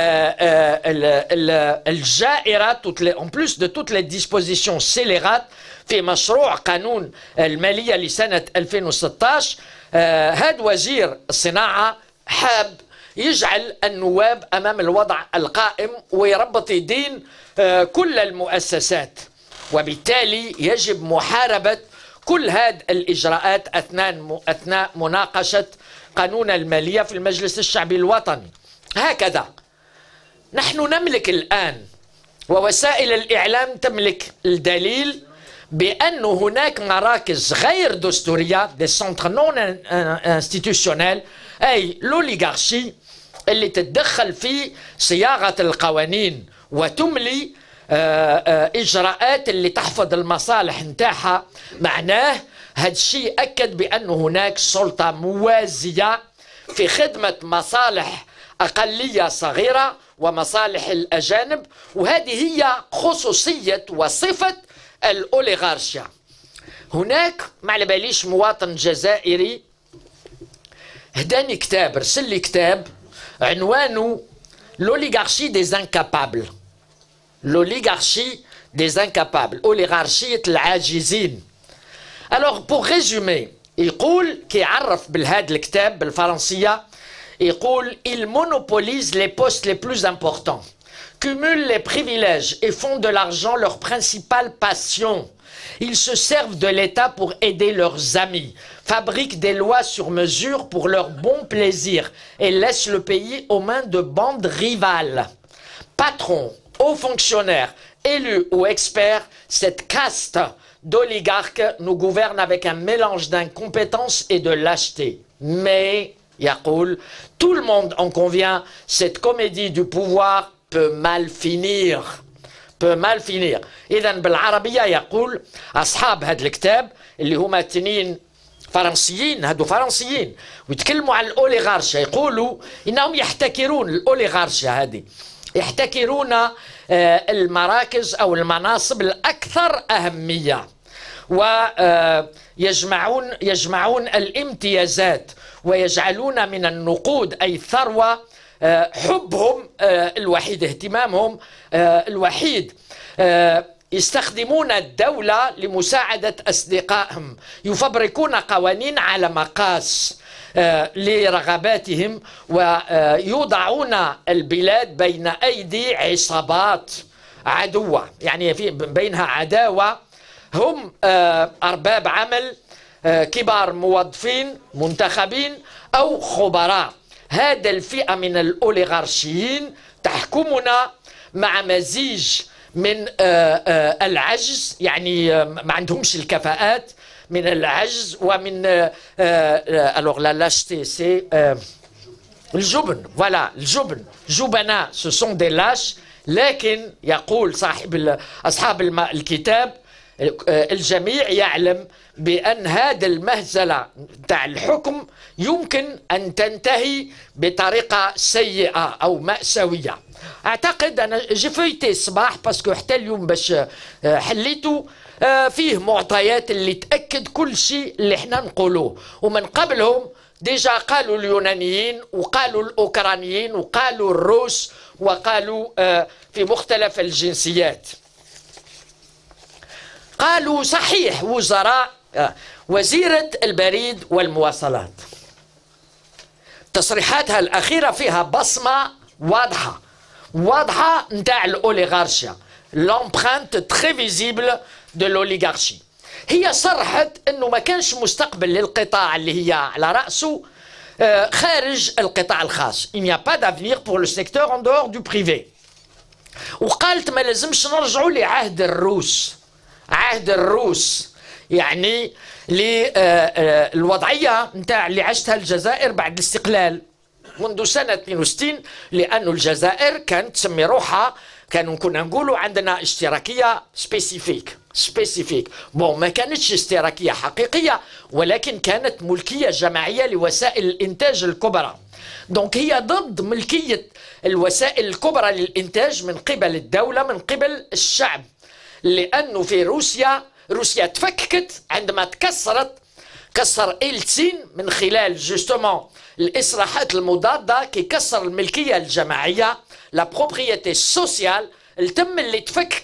الجائرة en plus de toutes les dispositions scélérates في مشروع قانون المالية لسنة 2016، هذا وزير الصناعة حاب يجعل النواب أمام الوضع القائم ويربط يدين كل المؤسسات، وبالتالي يجب محاربة كل هذه الإجراءات أثناء مناقشة قانون المالية في المجلس الشعبي الوطني. هكذا نحن نملك الآن ووسائل الإعلام تملك الدليل بأن هناك مراكز غير دستورية des centres non institutionnels، أي الأوليغارشي اللي تتدخل في صياغة القوانين وتملي إجراءات اللي تحفظ المصالح نتاعها. معناه هذا الشيء أكد بأن هناك سلطة موازية في خدمة مصالح أقلية صغيرة ومصالح الأجانب، وهذه هي خصوصية وصفة الأوليغارشيا. هناك ما على باليش مواطن جزائري هداني كتاب، رسل لي كتاب عنوانه l'oligarchie des incapables. أوليغارشية العاجزين. Alors pour résumer يقول كي يعرف بهذا الكتاب بالفرنسية يقول il monopolise les postes les plus importants, cumule les privilèges et font de l'argent leur principale passion. Ils se servent de l'État pour aider leurs amis, fabriquent des lois sur mesure pour leur bon plaisir et laissent le pays aux mains de bandes rivales. Patrons, hauts fonctionnaires, élus ou experts, cette caste d'oligarques nous gouverne avec un mélange d'incompétence et de lâcheté. Mais, يقول, tout le monde en convient, cette comédie du pouvoir peut mal finir. إذن بالعربية يقول أصحاب هذا الكتاب اللي هما تنين فرنسيين ويتكلموا عن الأوليغارشيا، يقولوا إنهم يحتكرون الأوليغارشيا هذه، يحتكرون المراكز أو المناصب الأكثر أهمية، ويجمعون الامتيازات ويجعلون من النقود أي الثروة حبهم الوحيد، اهتمامهم الوحيد. يستخدمون الدولة لمساعدة أصدقائهم، يفبركون قوانين على مقاس لرغباتهم، ويوضعون البلاد بين أيدي عصابات عدوة، يعني في بينها عداوة. هم أرباب عمل، كبار موظفين منتخبين أو خبراء. هذا الفئة من الأوليغارشيين تحكمنا مع مزيج من العجز، يعني ما عندهمش الكفاءات، من العجز ومن alors la lâcheté c'est الجبن. voilà الجبن، جبناء، ce sont des lâches لكن يقول أصحاب الكتاب الجميع يعلم بأن هذا المهزلة تاع الحكم يمكن أن تنتهي بطريقة سيئة أو مأساوية. أعتقد أنا جفيتي الصباح باسكو حتى اليوم باش حليته فيه معطيات اللي تأكد كل شيء اللي احنا نقولوه، ومن قبلهم ديجا قالوا اليونانيين وقالوا الأوكرانيين وقالوا الروس وقالوا في مختلف الجنسيات. قالوا صحيح وزراء وزيرة البريد والمواصلات تصريحاتها الأخيرة فيها بصمة واضحة نتاع الأوليغارشيا، l'empreinte très visible de l'oligarchie. هي صرحت أنه ما كانش مستقبل للقطاع اللي هي على رأسه خارج القطاع الخاص. Il n'y a pas d'avenir pour le secteur en dehors du privé. وقالت ما لازمش نرجعوا لعهد الروس يعني للوضعية نتاع اللي عشتها الجزائر بعد الاستقلال منذ سنة 62، لأن الجزائر كانت تسمي روحها، كنا نقولوا عندنا اشتراكية سبيسيفيك بون ما كانتش اشتراكية حقيقية، ولكن كانت ملكية جماعية لوسائل الإنتاج الكبرى. دونك هي ضد ملكية الوسائل الكبرى للإنتاج من قبل الدولة من قبل الشعب، لأنه في روسيا تفككت عندما كسر إلتسين من خلال جوستومون الإصلاحات المضادة كي كسر الملكية الجماعية لا بروبريتي سوسيال التم اللي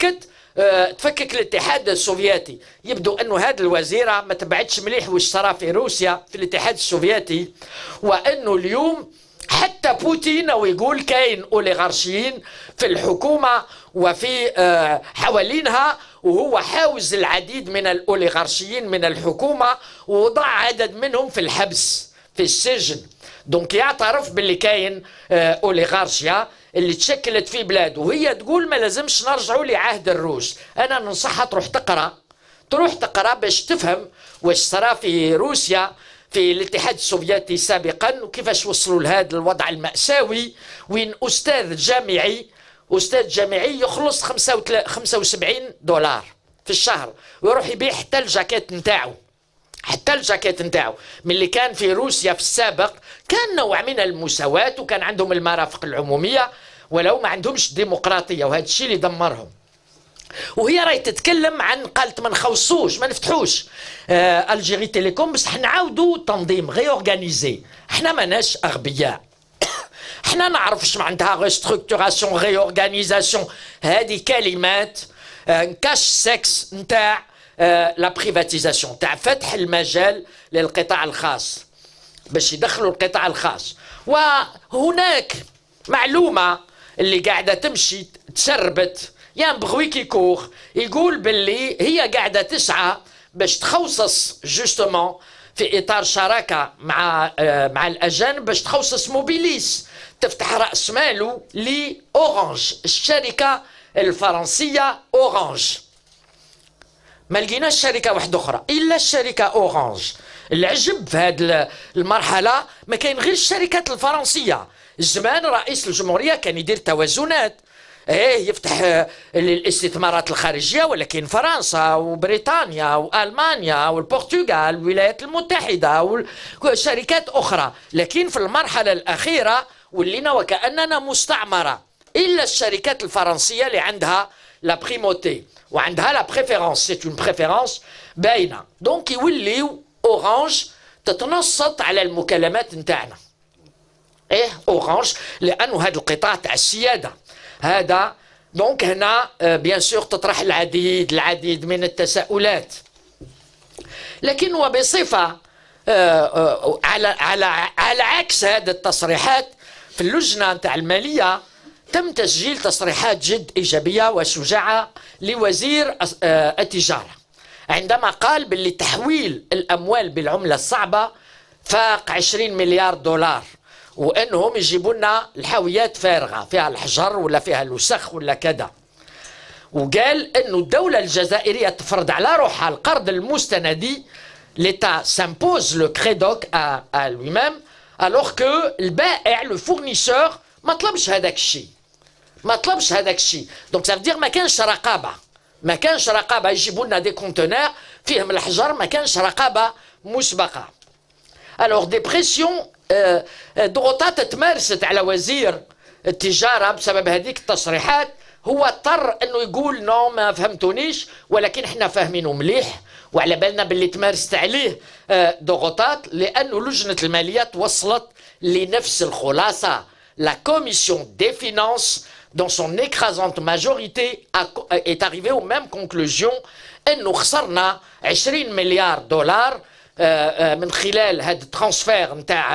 تفكك الاتحاد السوفيتي. يبدو أنه هذه الوزيرة ما تبعتش مليح واش صرا في روسيا في الاتحاد السوفيتي، وأنه اليوم حتى بوتين ويقول كاين أوليغارشيين في الحكومة وفي حوالينها، وهو حاوز العديد من الأوليغارشيين من الحكومة ووضع عدد منهم في الحبس في السجن. دونك يعترف باللي كاين أوليغارشيا اللي تشكلت في بلاده، وهي تقول ما لازمش نرجعوا لعهد الروس. أنا ننصحها تروح تقرأ باش تفهم واش صرا في روسيا في الاتحاد السوفيتي سابقا وكيفاش وصلوا لهذا الوضع المأساوي، وين أستاذ جامعي يخلص 75 دولار في الشهر ويروح يبيع حتى الجاكيت نتاعو. من اللي كان في روسيا في السابق كان نوع من المساواة وكان عندهم المرافق العمومية ولو ما عندهمش ديمقراطية، وهذا الشيء اللي دمرهم. وهي راهي تتكلم عن قالت ما نخوصوش ما نفتحوش الجيري تيليكوم بس نعاودوا تنظيم غي اورغانيزي. احنا ماناش اغبياء، احنا نعرفش معناتها ريستركتوراسيون غي اورغانيزاسيون، هذه كلمات كاش سكس نتاع لا بريفاتيزاسيون تاع فتح المجال للقطاع الخاص باش يدخلوا القطاع الخاص. وهناك معلومة اللي قاعدة تمشي تسربت يان بغوي كيكور يقول باللي هي قاعدة تسعى باش تخصص جوستومون في إطار شراكة مع الأجانب باش تخصص موبيليس تفتح رأس ماله لأورانج الشركة الفرنسية أورانج. ما لقيناش شركة واحدة أخرى إلا الشركة أورانج. العجب في هذه المرحلة ما كاين غير الشركات الفرنسية. زمان رئيس الجمهورية كان يدير توازنات، يفتح الاستثمارات الخارجية، ولكن فرنسا وبريطانيا وألمانيا والبرتغال والولايات المتحدة وشركات أخرى. لكن في المرحلة الأخيرة ولينا وكأننا مستعمرة إلا الشركات الفرنسية اللي عندها لا بريموتي وعندها لا بريفيرونس، سيت اون بريفيرونس باينة. دونك يوليو أورانج تتنصت على المكالمات نتاعنا. أورانج لأنه هذا القطاع تاع السيادة هذا. دونك هنا بيان سور تطرح العديد من التساؤلات، لكن وبصفة على عكس هذه التصريحات في اللجنة نتاع المالية تم تسجيل تصريحات جد إيجابية وشجاعة لوزير التجارة عندما قال باللي تحويل الأموال بالعملة الصعبة فاق 20 مليار دولار، وأنهم يجيبوا لنا الحاويات فارغة فيها الحجر ولا فيها الوسخ ولا كذا. وقال أنه الدولة الجزائرية تفرض على روحها القرض المستندي، l'État s'impose le crédoc à lui-même alors que البائع لو فورنيسور ما طلبش هذاك الشيء. ما طلبش هذاك الشيء. دونك سافدير ما كانش رقابه، ما كانش رقابه. يجيبوا لنا دي كونتونور فيهم الحجر، ما كانش رقابه مسبقه. الوغ دي بريسيون ضغوطات تمارست على وزير التجاره بسبب هذيك التصريحات. هو اضطر انه يقول نو ما فهمتونيش، ولكن احنا فاهمينه مليح وعلى بالنا باللي تمارست عليه ضغوطات، لانه لجنه الماليات وصلت لنفس الخلاصه. La commission des finances, dans son écrasante majorité, est arrivée aux mêmes conclusions. انه خسرنا 20 مليار دولار من خلال هذا الترانسفير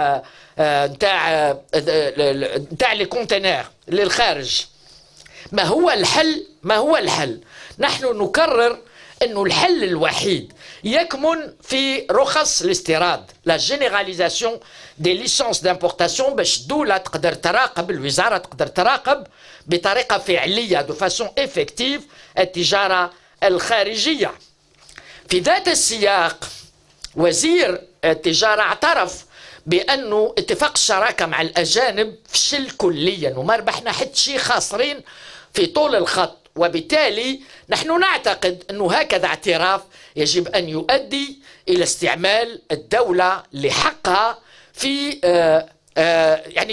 نتاع لي كونتينر للخارج. ما هو الحل؟ ما هو الحل؟ نحن نكرر انه الحل الوحيد يكمن في رخص الاستيراد، لا جينيراليزاسيون دي ليسونس دامبورتاسيون، باش الدوله تقدر تراقب، الوزاره تقدر تراقب بطريقه فعليه دو فاسون افكتيف التجاره الخارجيه. في ذات السياق وزير التجاره اعترف بانه اتفاق الشراكه مع الاجانب فشل كليا وما ربحنا حتى شيء، خاسرين في طول الخط. وبالتالي نحن نعتقد انه هكذا اعتراف يجب ان يؤدي الى استعمال الدوله لحقها في يعني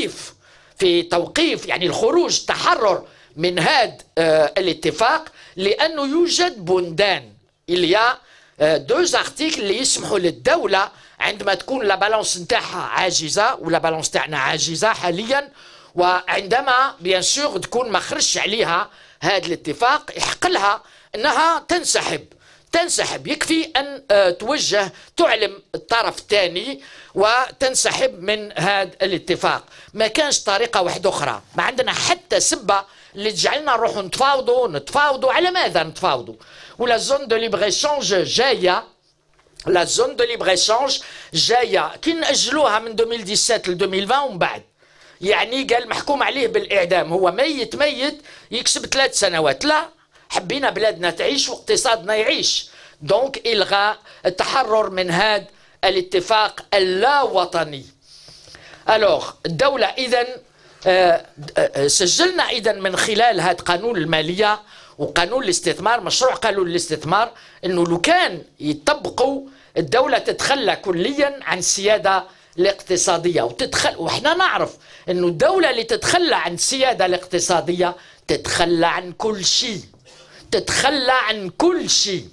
توقيف يعني الخروج، التحرر من هذا الاتفاق، لانه يوجد بندان إليا دوز ارتيكل اللي يسمحوا للدوله عندما تكون لا بالانس نتاعها عاجزه، ولا بالانس تاعنا عاجزه حاليا، وعندما بيان سور تكون ما خرجش عليها هذا الاتفاق، يحق لها انها تنسحب. يكفي ان تعلم الطرف الثاني وتنسحب من هذا الاتفاق. ما كانش طريقه واحده اخرى، ما عندنا حتى سبه اللي تجعلنا نروحوا نتفاوضوا. على ماذا نتفاوضوا؟ ولا زون دو ليبر ايشانج جايه، لا زون دو ليبر ايشانج جايه كي ناجلوها من 2017 ل 2020 ومن بعد يعني قال محكوم عليه بالاعدام، هو ميت يكسب 3 سنوات. لا، حبينا بلادنا تعيش واقتصادنا يعيش، دونك الغاء التحرر من هذا الاتفاق اللا وطني. الوغ الدوله اذا سجلنا اذا من خلال هذا قانون الماليه وقانون الاستثمار، مشروع قانون الاستثمار، انه لو كان يطبقوا الدوله تتخلى كليا عن السياده الاقتصاديه واحنا نعرف انه الدوله اللي تتخلى عن السياده الاقتصاديه تتخلى عن كل شيء.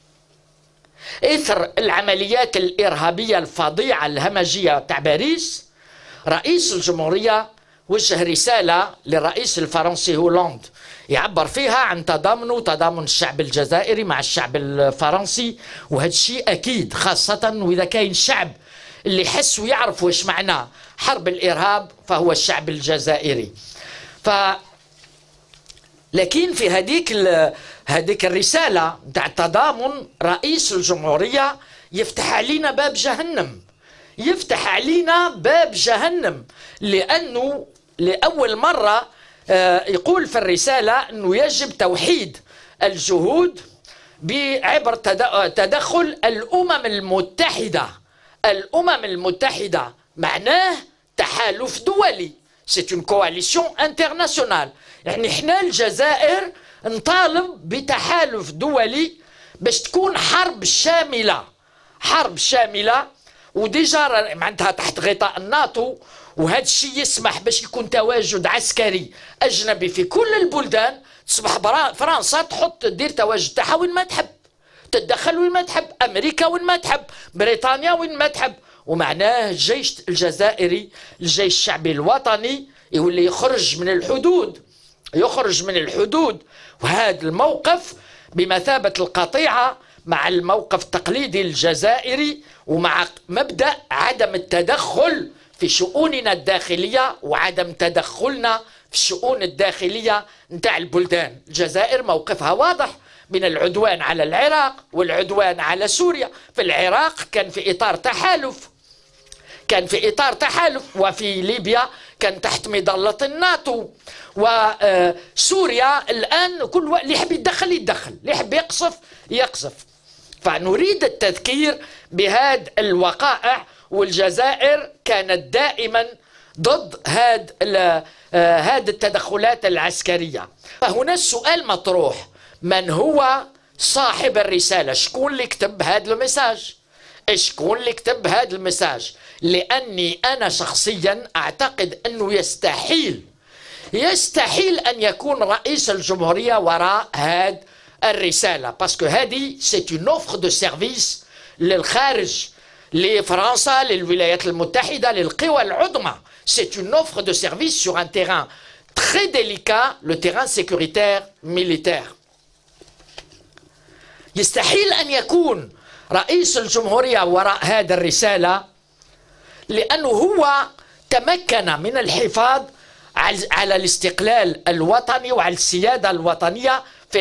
اثر العمليات الارهابيه الفظيعه الهمجيه تاع باريس، رئيس الجمهوريه وجه رساله للرئيس الفرنسي هولاند يعبر فيها عن تضامن الشعب الجزائري مع الشعب الفرنسي، وهذا الشيء اكيد خاصه واذا كاين شعب اللي يحس ويعرف واش معناه حرب الارهاب فهو الشعب الجزائري. لكن في هذيك الرساله نتاع التضامن رئيس الجمهوريه يفتح علينا باب جهنم، لانه لاول مره يقول في الرساله انه يجب توحيد الجهود عبر تدخل الامم المتحده. معناه تحالف دولي، سيت اون كواليسيون انترناسيونال. يعني احنا الجزائر نطالب بتحالف دولي باش تكون حرب شامله وديجا معناتها تحت غطاء الناتو، وهذا الشيء يسمح باش يكون تواجد عسكري اجنبي في كل البلدان. تصبح فرنسا دير تواجد تاعها وين ما تحب، تتدخل وين ما تحب، امريكا وين ما تحب، بريطانيا وين ما تحب. ومعناه الجيش الجزائري، الجيش الشعبي الوطني، يولي يخرج من الحدود. وهذا الموقف بمثابة القطيعة مع الموقف التقليدي الجزائري، ومع مبدأ عدم التدخل في شؤوننا الداخلية وعدم تدخلنا في الشؤون الداخلية نتاع البلدان. الجزائر موقفها واضح من العدوان على العراق والعدوان على سوريا. في العراق كان في إطار تحالف، وفي ليبيا كان تحت مظلة الناتو، وسوريا الآن كل اللي يحب يتدخل، اللي يحب يقصف. فنريد التذكير بهذه الوقائع، والجزائر كانت دائما ضد هذه التدخلات العسكرية. فهنا السؤال مطروح: من هو صاحب الرسالة؟ شكون اللي كتب هذا المساج؟ شكون اللي كتب هذا المساج؟ لأني أنا شخصيا أعتقد أنه يستحيل أن يكون رئيس الجمهورية وراء هذه الرسالة، باسكو هذه سيت اون اوفر دو سيرفيس للخارج، لفرنسا، للولايات المتحدة، للقوى العظمى. سيت اون اوفر دو سيرفيس sur un terrain très délicat, le terrain sécuritaire militaire. يستحيل أن يكون رئيس الجمهورية وراء هذه الرسالة، لأنه هو تمكن من الحفاظ على الاستقلال الوطني وعلى السيادة الوطنية في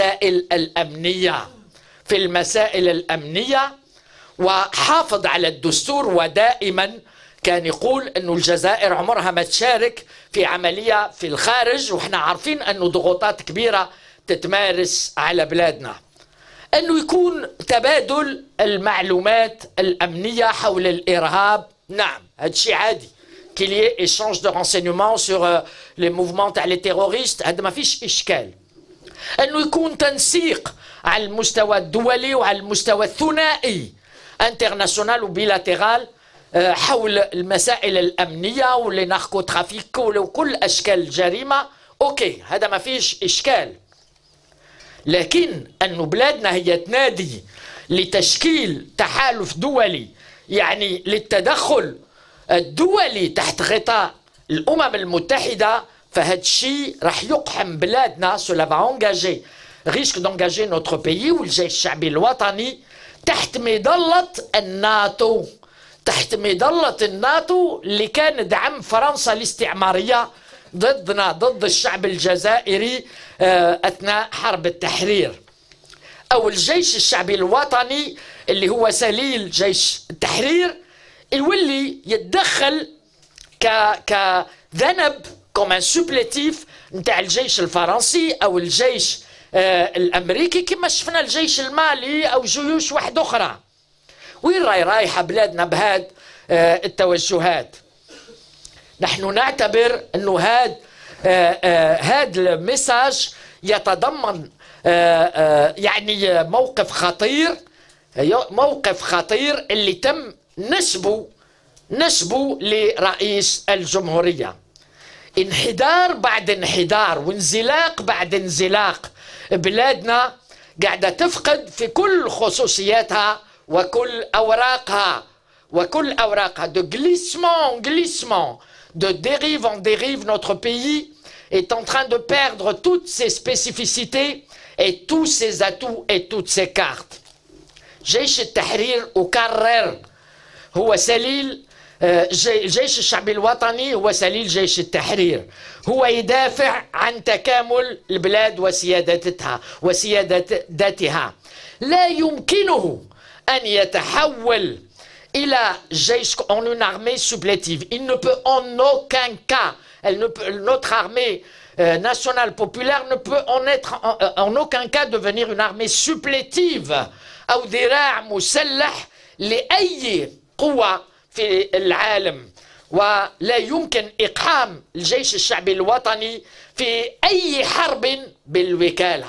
المسائل الأمنية، وحافظ على الدستور، ودائما كان يقول أن الجزائر عمرها ما تشارك في عملية في الخارج، وإحنا عارفين أنه ضغوطات كبيرة تتمارس على بلادنا. أنه يكون تبادل المعلومات الأمنية حول الإرهاب، نعم هذا شيء عادي. qu'il y ait échange de renseignements sur les mouvements تاع لي تيروريست، هذا ما فيش إشكال. أنه يكون تنسيق على المستوى الدولي وعلى المستوى الثنائي انترناسيونال وبيلاترال حول المسائل الأمنية والناركو ترافيك وكل أشكال الجريمة، أوكي هذا ما فيش إشكال. لكن أن بلادنا هي تنادي لتشكيل تحالف دولي، يعني للتدخل الدولي تحت غطاء الأمم المتحدة، فهذا الشيء راح يقحم بلادنا. cela va engager risque d'engager notre pays والجيش الشعبي الوطني تحت مظلة الناتو، تحت مظلة الناتو اللي كان دعم فرنسا الاستعمارية ضدنا، ضد الشعب الجزائري أثناء حرب التحرير، أو الجيش الشعبي الوطني اللي هو سليل جيش التحرير، يولي يتدخل كذنب كومان سوبليتيف نتاع الجيش الفرنسي أو الجيش الأمريكي، كما شفنا الجيش المالي أو جيوش واحدة أخرى. وين رايحة بلادنا بهذه التوجهات؟ نحن نعتبر أنه هذا الميساج يتضمن يعني موقف خطير اللي تم نسبه لرئيس الجمهورية. انحدار بعد انحدار وانزلاق بعد انزلاق، بلادنا قاعدة تفقد في كل خصوصياتها وكل أوراقها de glissement, de dérive en dérive. Notre pays est en train de perdre toutes ses spécificités et tous ses atouts et toutes ses cartes. جيش التحرير أكرر هو سليل الجيش الشعبي الوطني، هو سليل جيش التحرير، هو يدافع عن تكامل البلاد وسيادتها. لا يمكنه أن يتحول إلى جيش en une armée supplétive. Il ne peut en aucun cas, notre armée nationale populaire ne peut en aucun cas devenir une armée supplétive أو ذراع مسلح لأي قوة في العالم. ولا يمكن إقحام الجيش الشعبي الوطني في أي حرب بالوكالة.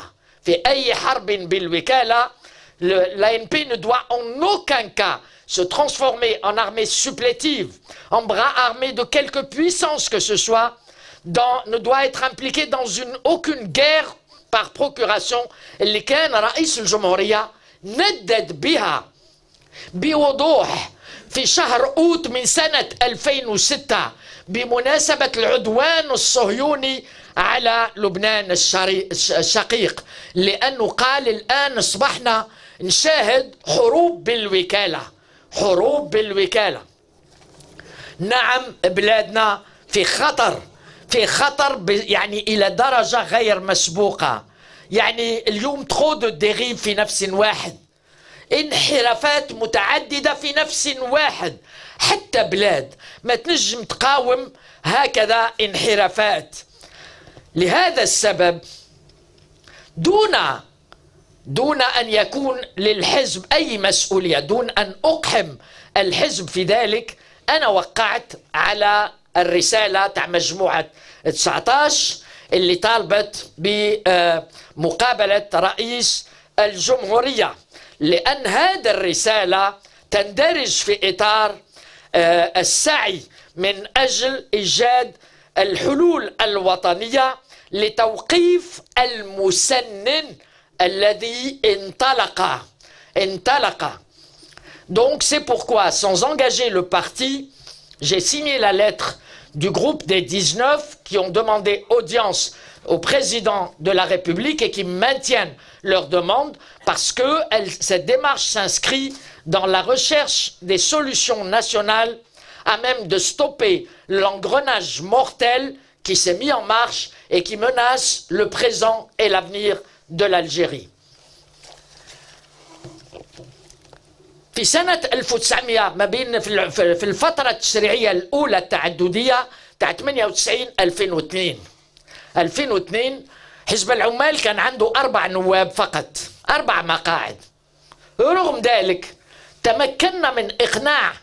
L'ANP ne doit en aucun cas se transformer en armée supplétive, en bras armé de quelque puissance que ce soit, ne doit être impliqué dans aucune guerre par procuration. اللي كان رئيس الجمهورية ندد بها بوضوح في شهر أوت من سنة 2006 بمناسبة العدوان الصهيوني على لبنان الشقيق، لأنه قال الآن أصبحنا نشاهد حروب بالوكالة. نعم بلادنا في خطر يعني إلى درجة غير مسبوقة. يعني اليوم trop de dérive في نفس واحد، انحرافات متعددة في نفس واحد، حتى بلاد ما تنجم تقاوم هكذا انحرافات. لهذا السبب دون أن يكون للحزب أي مسؤولية، دون أن أقحم الحزب في ذلك، أنا وقعت على الرسالة تاع مجموعة 19 اللي طالبت بمقابلة رئيس الجمهورية، لأن هذه الرسالة تندرج في إطار السعي من أجل إيجاد الحلول الوطنية لتوقيف المسنن الذي انطلق. Donc c'est pourquoi, sans engager le parti, j'ai signé la lettre du groupe des 19 qui ont demandé audience au président de la République et qui maintiennent leur demande parce que cette démarche s'inscrit dans la recherche des solutions nationales à même de stopper l'engrenage mortel qui s'est mis en marche et qui menace le présent et l'avenir de l'Algérie. في سنة 1900 ما بين في الفترة التشريعية الأولى التعددية تاع 98 2002 حزب العمال كان عنده 4 نواب فقط، 4 مقاعد. رغم ذلك تمكنا من إقناع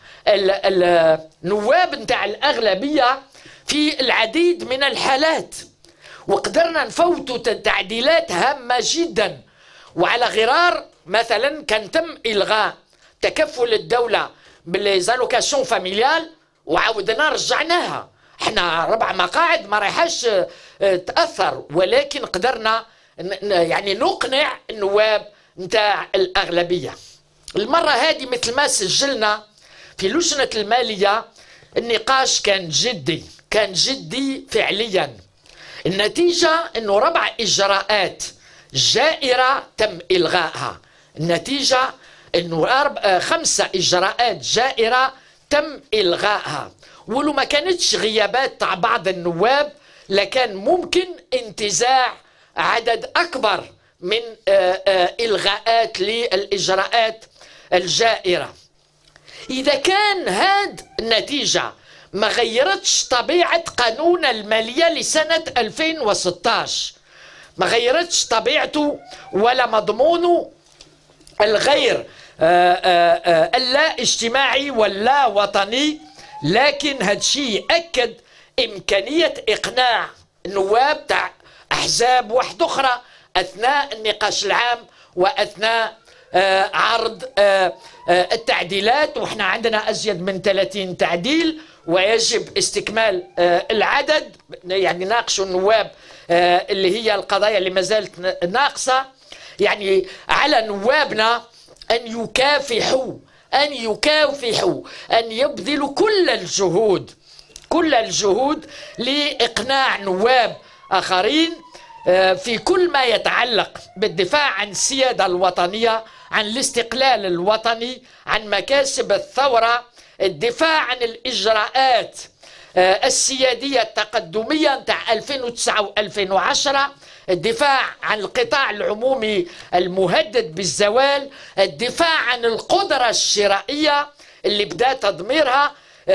النواب نتاع الأغلبية في العديد من الحالات، وقدرنا نفوتوا تعديلات هامة جدا. وعلى غرار مثلا كان تم إلغاء تكفل الدولة بالزالوكاسيون فاميليال وعاودنا رجعناها. احنا 4 مقاعد ما رايحاش تأثر، ولكن قدرنا يعني نقنع النواب نتاع الأغلبية. المرة هذه مثل ما سجلنا في لجنة المالية النقاش كان جدي فعليا. النتيجة انه 4 إجراءات جائرة تم إلغائها. النتيجة انه 5 إجراءات جائرة تم إلغائها، ولو ما كانتش غيابات تاع بعض النواب لكان ممكن انتزاع عدد أكبر من إلغاءات للإجراءات الجائرة. إذا كان هاد النتيجة ما غيرتش طبيعة قانون المالية لسنة 2016، ما غيرتش طبيعته ولا مضمونه الغير اللا اجتماعي واللا وطني، لكن هذا الشيء أكد إمكانية إقناع النواب تاع أحزاب واحدة أخرى أثناء النقاش العام وأثناء عرض التعديلات. وإحنا عندنا أزيد من 30 تعديل ويجب استكمال العدد، يعني ناقشوا النواب اللي هي القضايا اللي ما زالت ناقصة. يعني على نوابنا أن يكافحوا أن يبذلوا كل الجهود لإقناع نواب آخرين في كل ما يتعلق بالدفاع عن السيادة الوطنية، عن الاستقلال الوطني، عن مكاسب الثورة، الدفاع عن الإجراءات السيادية التقدمية نتاع 2009 و2010، الدفاع عن القطاع العمومي المهدد بالزوال، الدفاع عن القدرة الشرائية اللي بدأ تضميرها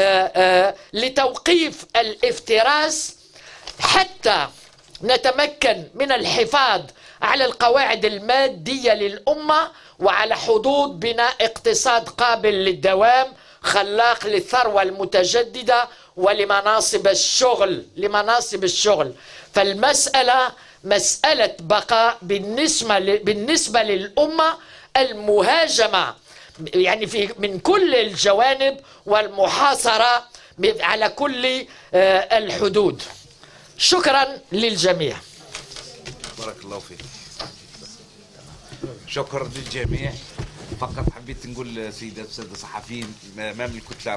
لتوقيف الافتراس، حتى نتمكن من الحفاظ على القواعد المادية للأمة وعلى حدود بناء اقتصاد قابل للدوام خلاق للثروة المتجددة ولمناصب الشغل. فالمسألة مسألة بقاء بالنسبة للأمة المهاجمة يعني من كل الجوانب والمحاصرة على كل الحدود. شكرا للجميع. بارك الله فيك. شكرا للجميع. فقط حبيت نقول سيدات السادة الصحفيين امام الكتلة